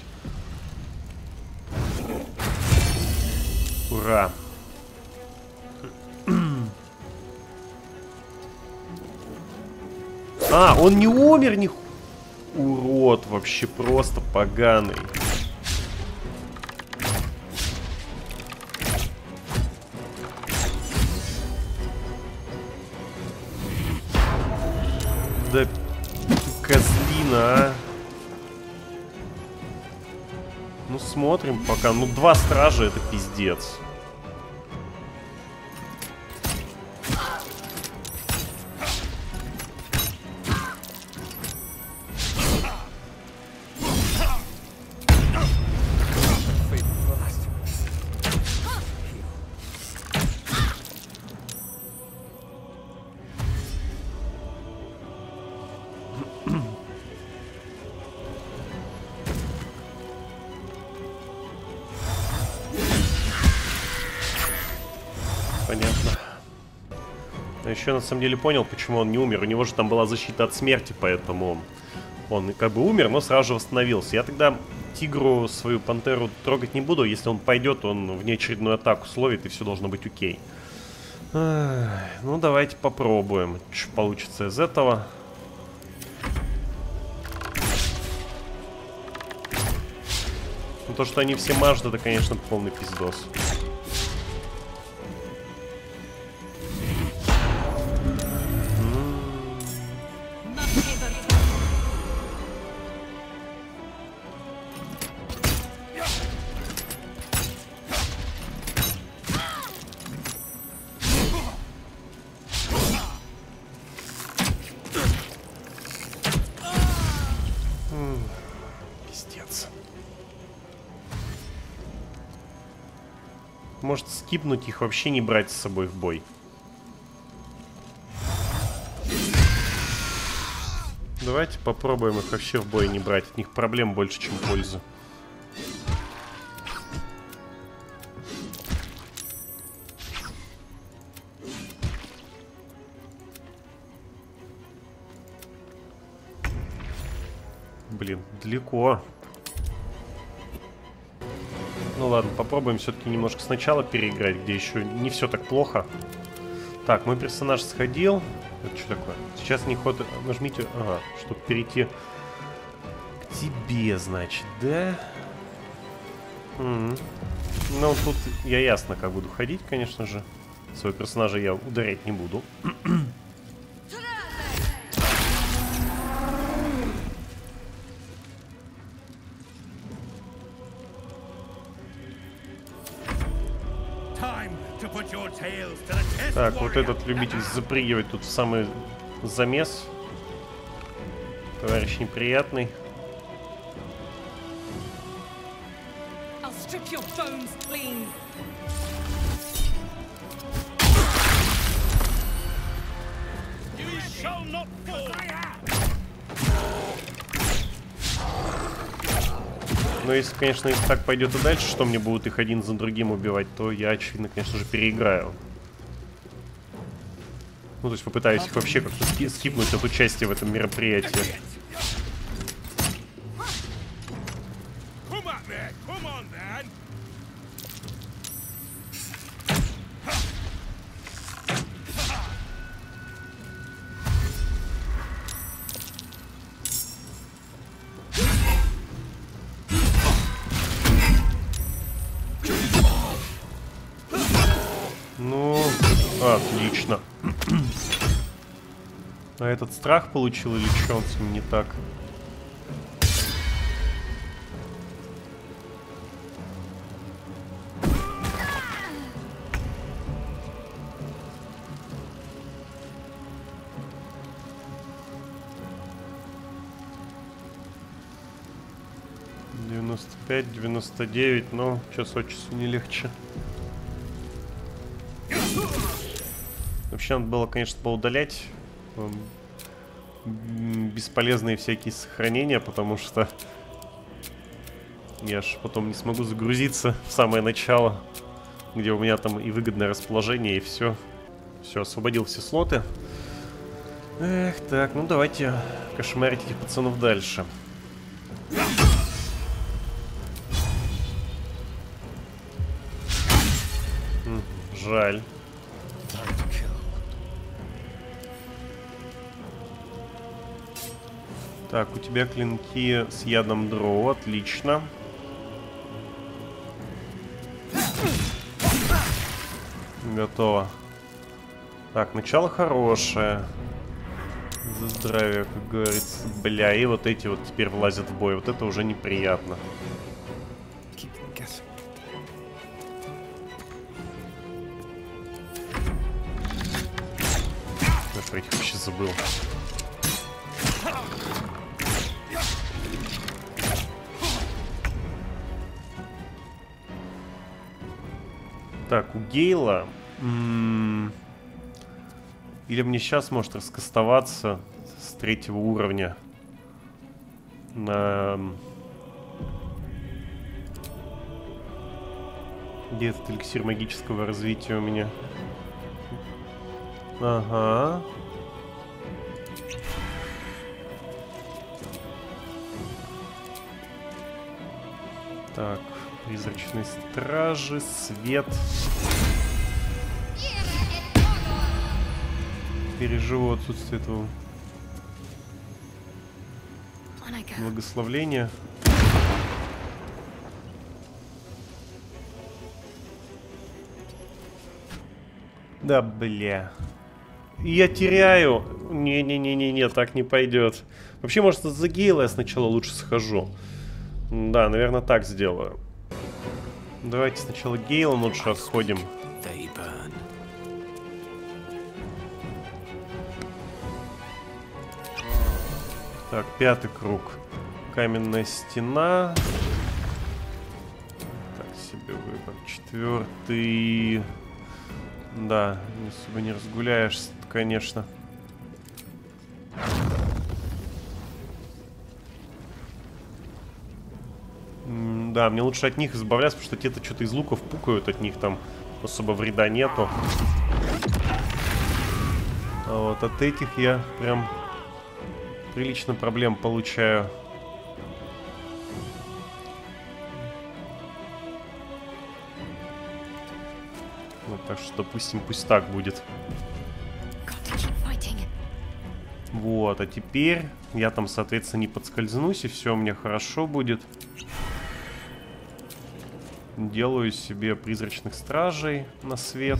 Ура! А, он не умер, ни ху... Урод, вообще просто поганый. Да козлина, а. Ну смотрим пока. Ну два стража это пиздец. Я еще на самом деле понял, почему он не умер. У него же там была защита от смерти, поэтому он как бы умер, но сразу же восстановился. Я тогда тигру, свою пантеру, трогать не буду. Если он пойдет, он внеочередную атаку словит, и все должно быть окей. Ну, давайте попробуем, что получится из этого. Ну, то, что они все мажут, это, конечно, полный пиздос. Может, скипнуть их, вообще не брать с собой в бой. Давайте попробуем их вообще в бой не брать. От них проблем больше, чем пользы. Блин, далеко. Ну ладно, попробуем все-таки немножко сначала переиграть, где еще не все так плохо. Так, мой персонаж сходил. Это что такое? Сейчас не ход... Нажмите... Ага, чтобы перейти к тебе, значит, да? М-м. Ну, тут я ясно, как буду ходить, конечно же. Своего персонажа я ударять не буду. Так, вот этот любитель запрыгивать тут в самый замес. Товарищ неприятный. Но если, конечно, если так пойдет и дальше, что мне будут их один за другим убивать, то я, очевидно, конечно же, переиграю. Ну, то есть попытаюсь их вообще как-то ски скипнуть от участия в этом мероприятии. Ну, отлично. А этот страх получил или что он с ним не так? девяносто пять, девяносто девять, но час от часу не легче. Вообще надо было, конечно, поудалять бесполезные всякие сохранения, потому что я ж потом не смогу загрузиться в самое начало, где у меня там и выгодное расположение, и все. Все, освободил все слоты. Эх, так, ну давайте кошмарить этих пацанов дальше. М, жаль. Так, у тебя клинки с ядом дроу, отлично. Готово. Так, начало хорошее. За здравие, как говорится. Бля, и вот эти вот теперь влазят в бой. Вот это уже неприятно. Я про этих вообще забыл. Так, у Гейла... М-м, или мне сейчас может раскастоваться с третьего уровня на... Где этот эликсир магического развития у меня? Ага. Так, призрачные стражи, свет. Переживу отсутствие этого благословления. Да, бля. Я теряю. Не-не-не-не-не, так не пойдет. Вообще, может, за Гейла я сначала лучше схожу. Да, наверное, так сделаю. Давайте сначала Гейлом лучше отходим. Так, пятый круг. Каменная стена. Так, себе выбор. Четвертый. Да, особо не разгуляешься, конечно. М да, мне лучше от них избавляться, потому что те-то что-то из луков пукают, от них там особо вреда нету. А вот от этих я прям прилично проблем получаю. Вот, так что, допустим, пусть так будет. Вот, а теперь я там, соответственно, не подскользнусь, и все у меня хорошо будет. Делаю себе призрачных стражей на свет.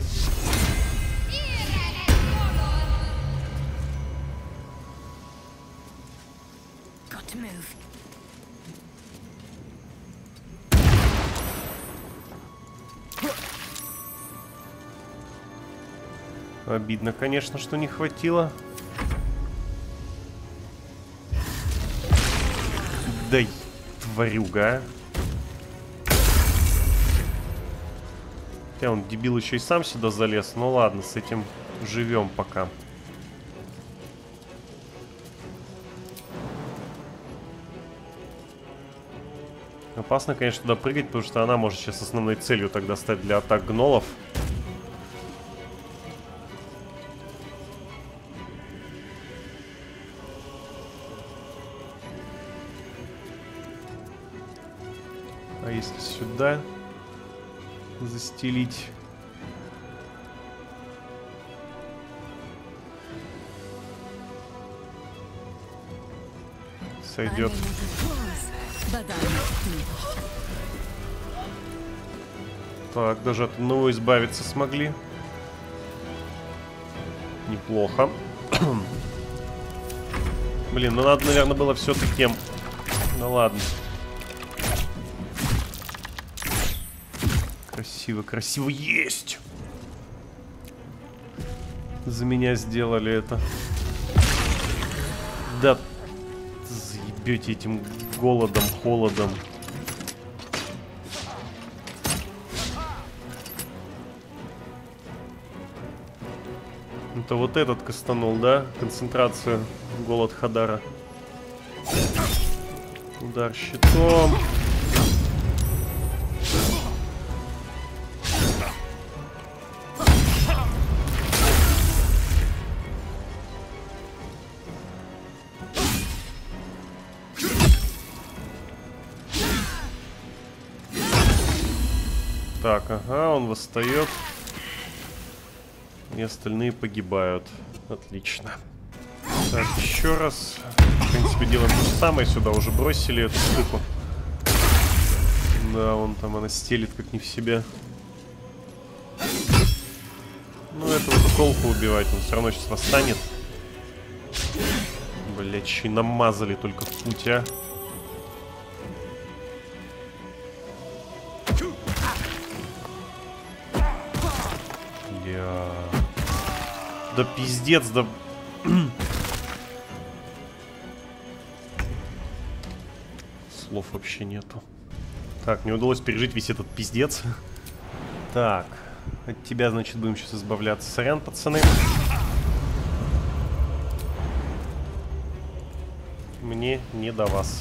Обидно, конечно, что не хватило. Да, тварюга. Хотя он, дебил, еще и сам сюда залез. Ну ладно, с этим живем пока. Опасно, конечно, туда прыгать, потому что она может сейчас основной целью тогда стать для атак гнолов. А если сюда застелить? Сойдет. Так, даже от одного избавиться смогли. Неплохо. Блин, ну надо, наверное, было все-таки... Ну ладно. Красиво, красиво. Есть! За меня сделали это. Да, заебете этим голодом, холодом. Это вот этот кастанул, да? Концентрацию, голод Хадара. Удар щитом. Так, ага, он восстает. И остальные погибают. Отлично. Так, еще раз. В принципе, делаем то же самое. Сюда уже бросили эту штуку. Да, вон там она стелит как не в себя. Ну, это вот толку убивать. Он все равно сейчас восстанет. Блять, еще и намазали только в путь, а. Бля. Да пиздец, да... Слов вообще нету. Так, мне удалось пережить весь этот пиздец. Так, от тебя, значит, будем сейчас избавляться. Сорян, пацаны. Мне не до вас.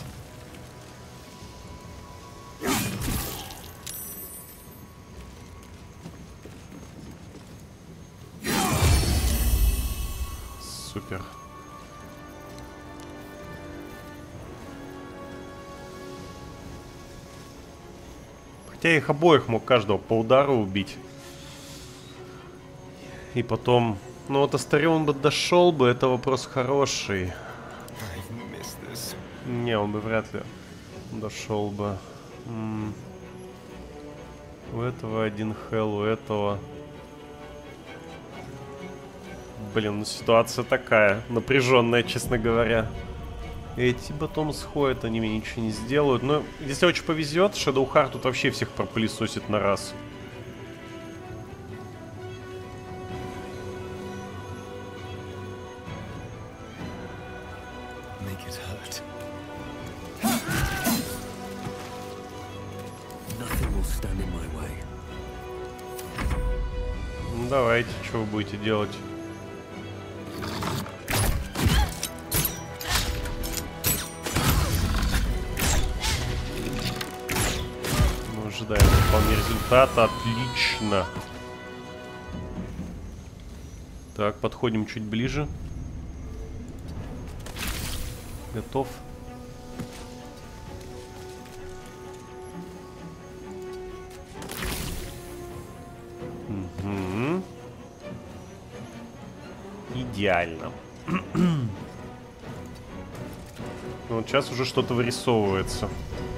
супер. Хотя их обоих мог каждого по удару убить. И потом... Ну вот Астарион бы дошел бы, это вопрос хороший. Не, он бы вряд ли дошел бы. М-м. У этого один хелл, у этого... Блин, ну ситуация такая, напряженная, честно говоря. Эти потом сходят, они мне ничего не сделают. Но если очень повезет, Shadowheart тут вообще всех пропылесосит на раз. Ну давайте, что вы будете делать? Ожидаем вполне результата. Отлично. Так, подходим чуть ближе. Готов. Угу. Идеально. Вот сейчас уже что-то вырисовывается.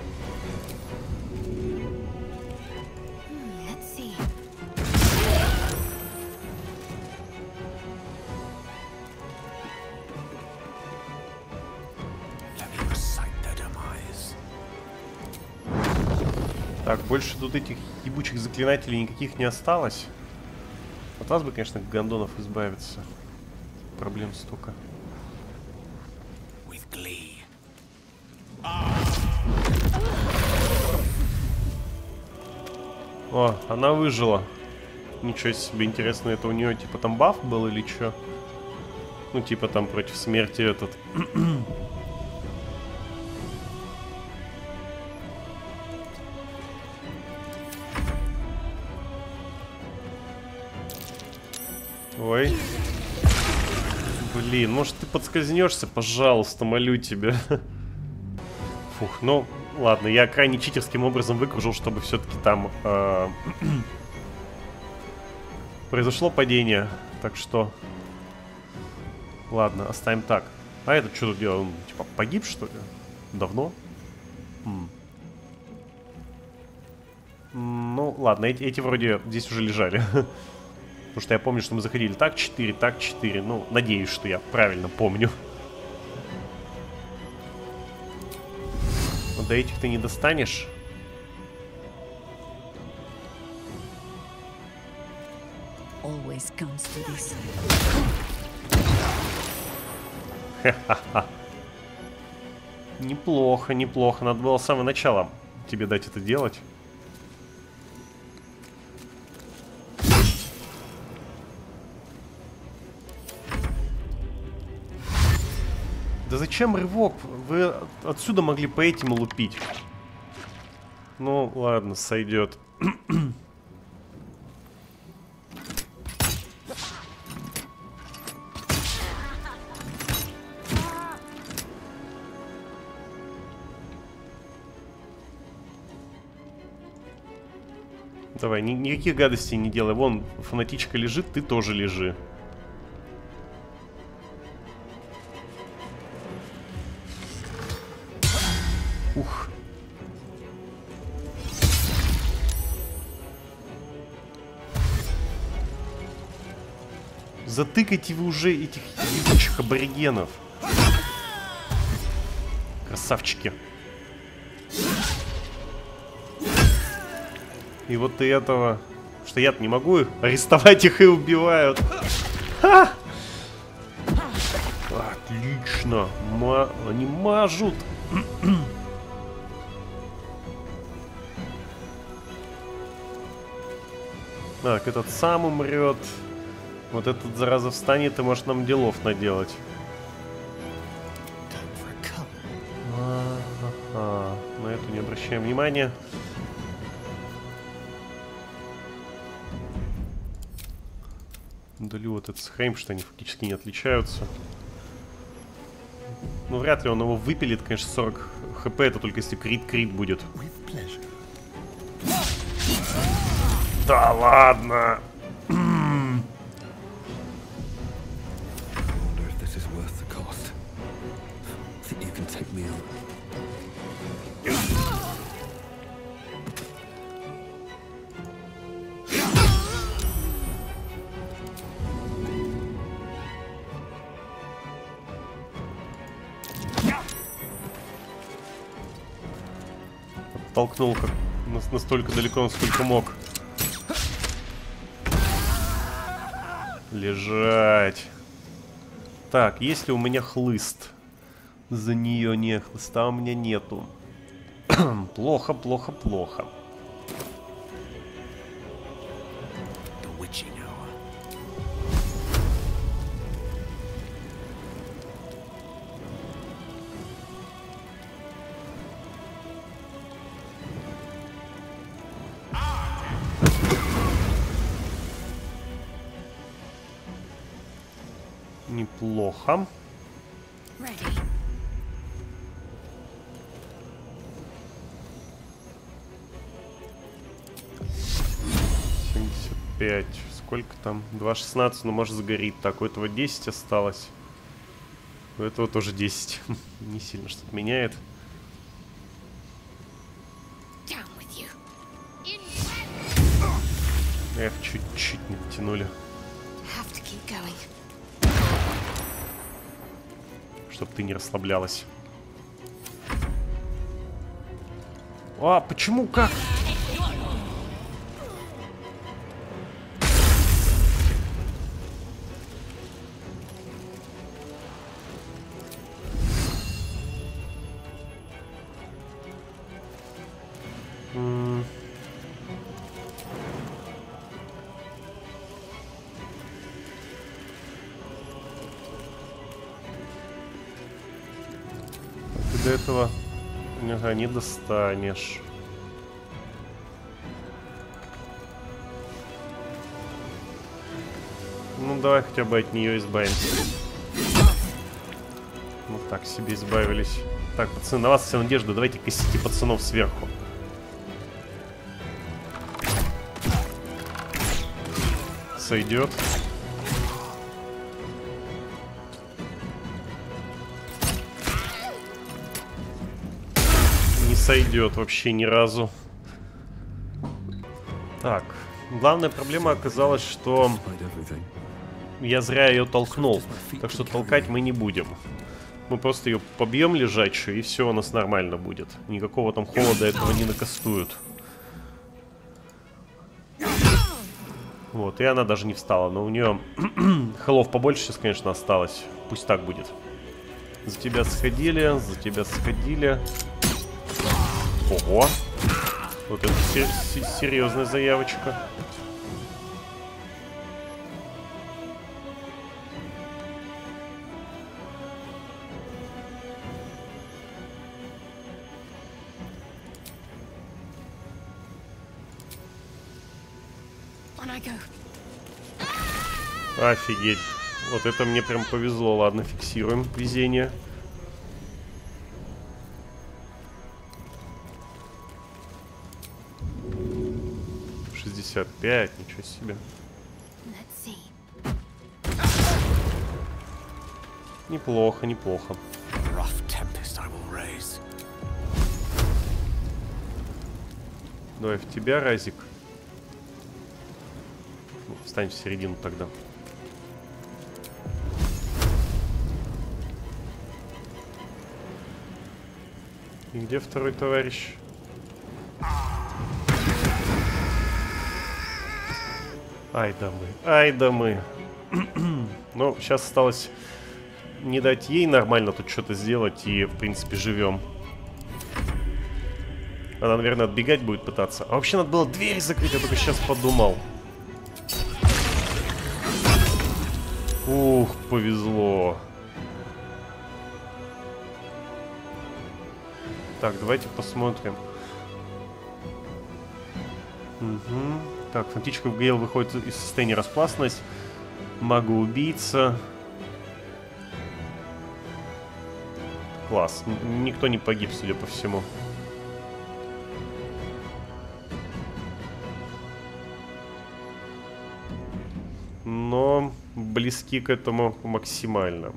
Так, больше тут этих ебучих заклинателей никаких не осталось. От вас бы, конечно, гондонов избавиться. Проблем столько. О, она выжила. Ничего себе, интересно, это у нее типа там баф был или что? Ну, типа там против смерти этот. Ой. Блин, может ты подскользнешься, пожалуйста, молю тебя. Фух, ну ладно, я крайне читерским образом выкружил, чтобы все-таки там э, произошло падение. Так что, ладно, оставим так. А этот что тут делал? Он типа погиб, что ли? Давно? М. Ну ладно, эти, эти вроде здесь уже лежали. Потому что я помню, что мы заходили так четыре, так четыре. Ну, надеюсь, что я правильно помню. Но до этих ты не достанешь. Ха-ха-ха. Неплохо, неплохо. Надо было с самого начала тебе дать это делать. Да зачем рывок? Вы отсюда могли по этим лупить. Ну, ладно, сойдет. Давай, ни никаких гадостей не делай. Вон, фанатичка лежит, ты тоже лежи. Ух. Затыкайте вы уже этих ебучих аборигенов. Красавчики. И вот и этого... Что я-то не могу арестовать их и убивают. Ха! Отлично. Ма... Они мажут. Так, этот сам умрет. Вот этот зараза встанет и может нам делов наделать. А-а-а. На эту не обращаем внимания. Удалю вот этот схрейм, что они фактически не отличаются. Ну, вряд ли он его выпилит, конечно, сорок хп, это только если крит-крит будет. Да ладно! Толкнул как настолько далеко, насколько мог. Лежать. Так, есть ли у меня хлыст? За нее не хлыста у меня нету. Плохо, плохо, плохо. Неплохо. семьдесят пять. Сколько там? два шестнадцать, ну может загорит. Так, у этого десять осталось. У этого тоже десять. Не сильно что-то меняет. Эх, чуть-чуть не дотянули. Чтоб ты не расслаблялась. А, почему? Как? М-м. До этого, ага, не достанешь. Ну давай хотя бы от нее избавимся. Ну так себе избавились. Так, пацаны, на вас вся надежда. Давайте косите пацанов сверху. Сойдет. Сойдет вообще ни разу. Так, главная проблема оказалась, что я зря ее толкнул. Так что толкать мы не будем. Мы просто ее побьем лежачую, и все у нас нормально будет. Никакого там холода этого не накастуют. Вот, и она даже не встала. Но у нее холов побольше сейчас, конечно, осталось. Пусть так будет. За тебя сходили, за тебя сходили. Ого! Вот это серьезная заявочка. Офигеть. Вот это мне прям повезло. Ладно, фиксируем везение. шестьдесят пять, ничего себе. Неплохо, неплохо. Давай в тебя, Разик. Ну, встань в середину тогда. И где второй товарищ? Ай да мы, ай да мы. Ну, сейчас осталось не дать ей нормально тут что-то сделать, и, в принципе, живем. Она, наверное, отбегать будет пытаться. А вообще надо было дверь закрыть, я только сейчас подумал. Ух, повезло. Так, давайте посмотрим. Угу. Так, фантичка Гейл выходит из состояния распластность. Мага-убийца. Класс. Н- никто не погиб, судя по всему. Но близки к этому максимально.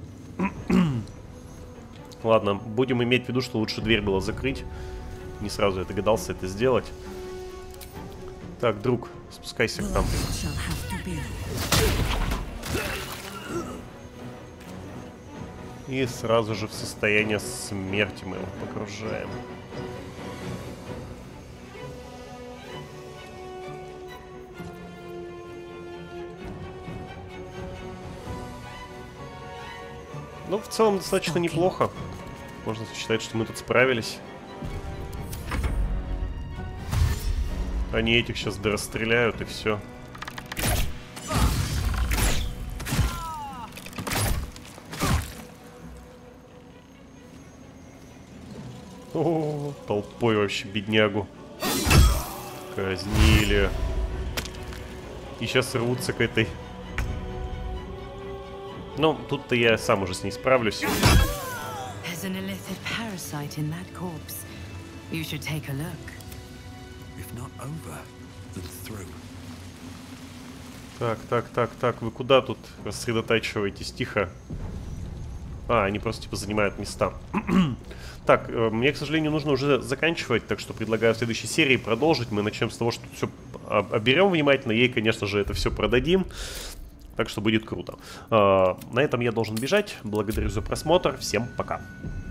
Ладно, будем иметь в виду, что лучше дверь было закрыть. Не сразу я догадался это сделать. Так, друг, спускайся к нам. Shall have to be. И сразу же в состояние смерти мы его погружаем. Ну, в целом, достаточно неплохо. Можно считать, что мы тут справились. Они этих сейчас дорастреляют, и все. О, толпой вообще беднягу казнили. И сейчас рвутся к этой. Ну, тут-то я сам уже с ней справлюсь. There's an illithid parasite in that corpse. You should take a look. If not over, then through. Так, так, так, так, вы куда тут рассредотачиваетесь? Тихо. А, они просто типа занимают места. Так, э, мне, к сожалению, нужно уже заканчивать, так что предлагаю в следующей серии продолжить. Мы начнем с того, что все оберем внимательно, ей, конечно же, это все продадим. Так что будет круто. Э, на этом я должен бежать. Благодарю за просмотр. Всем пока.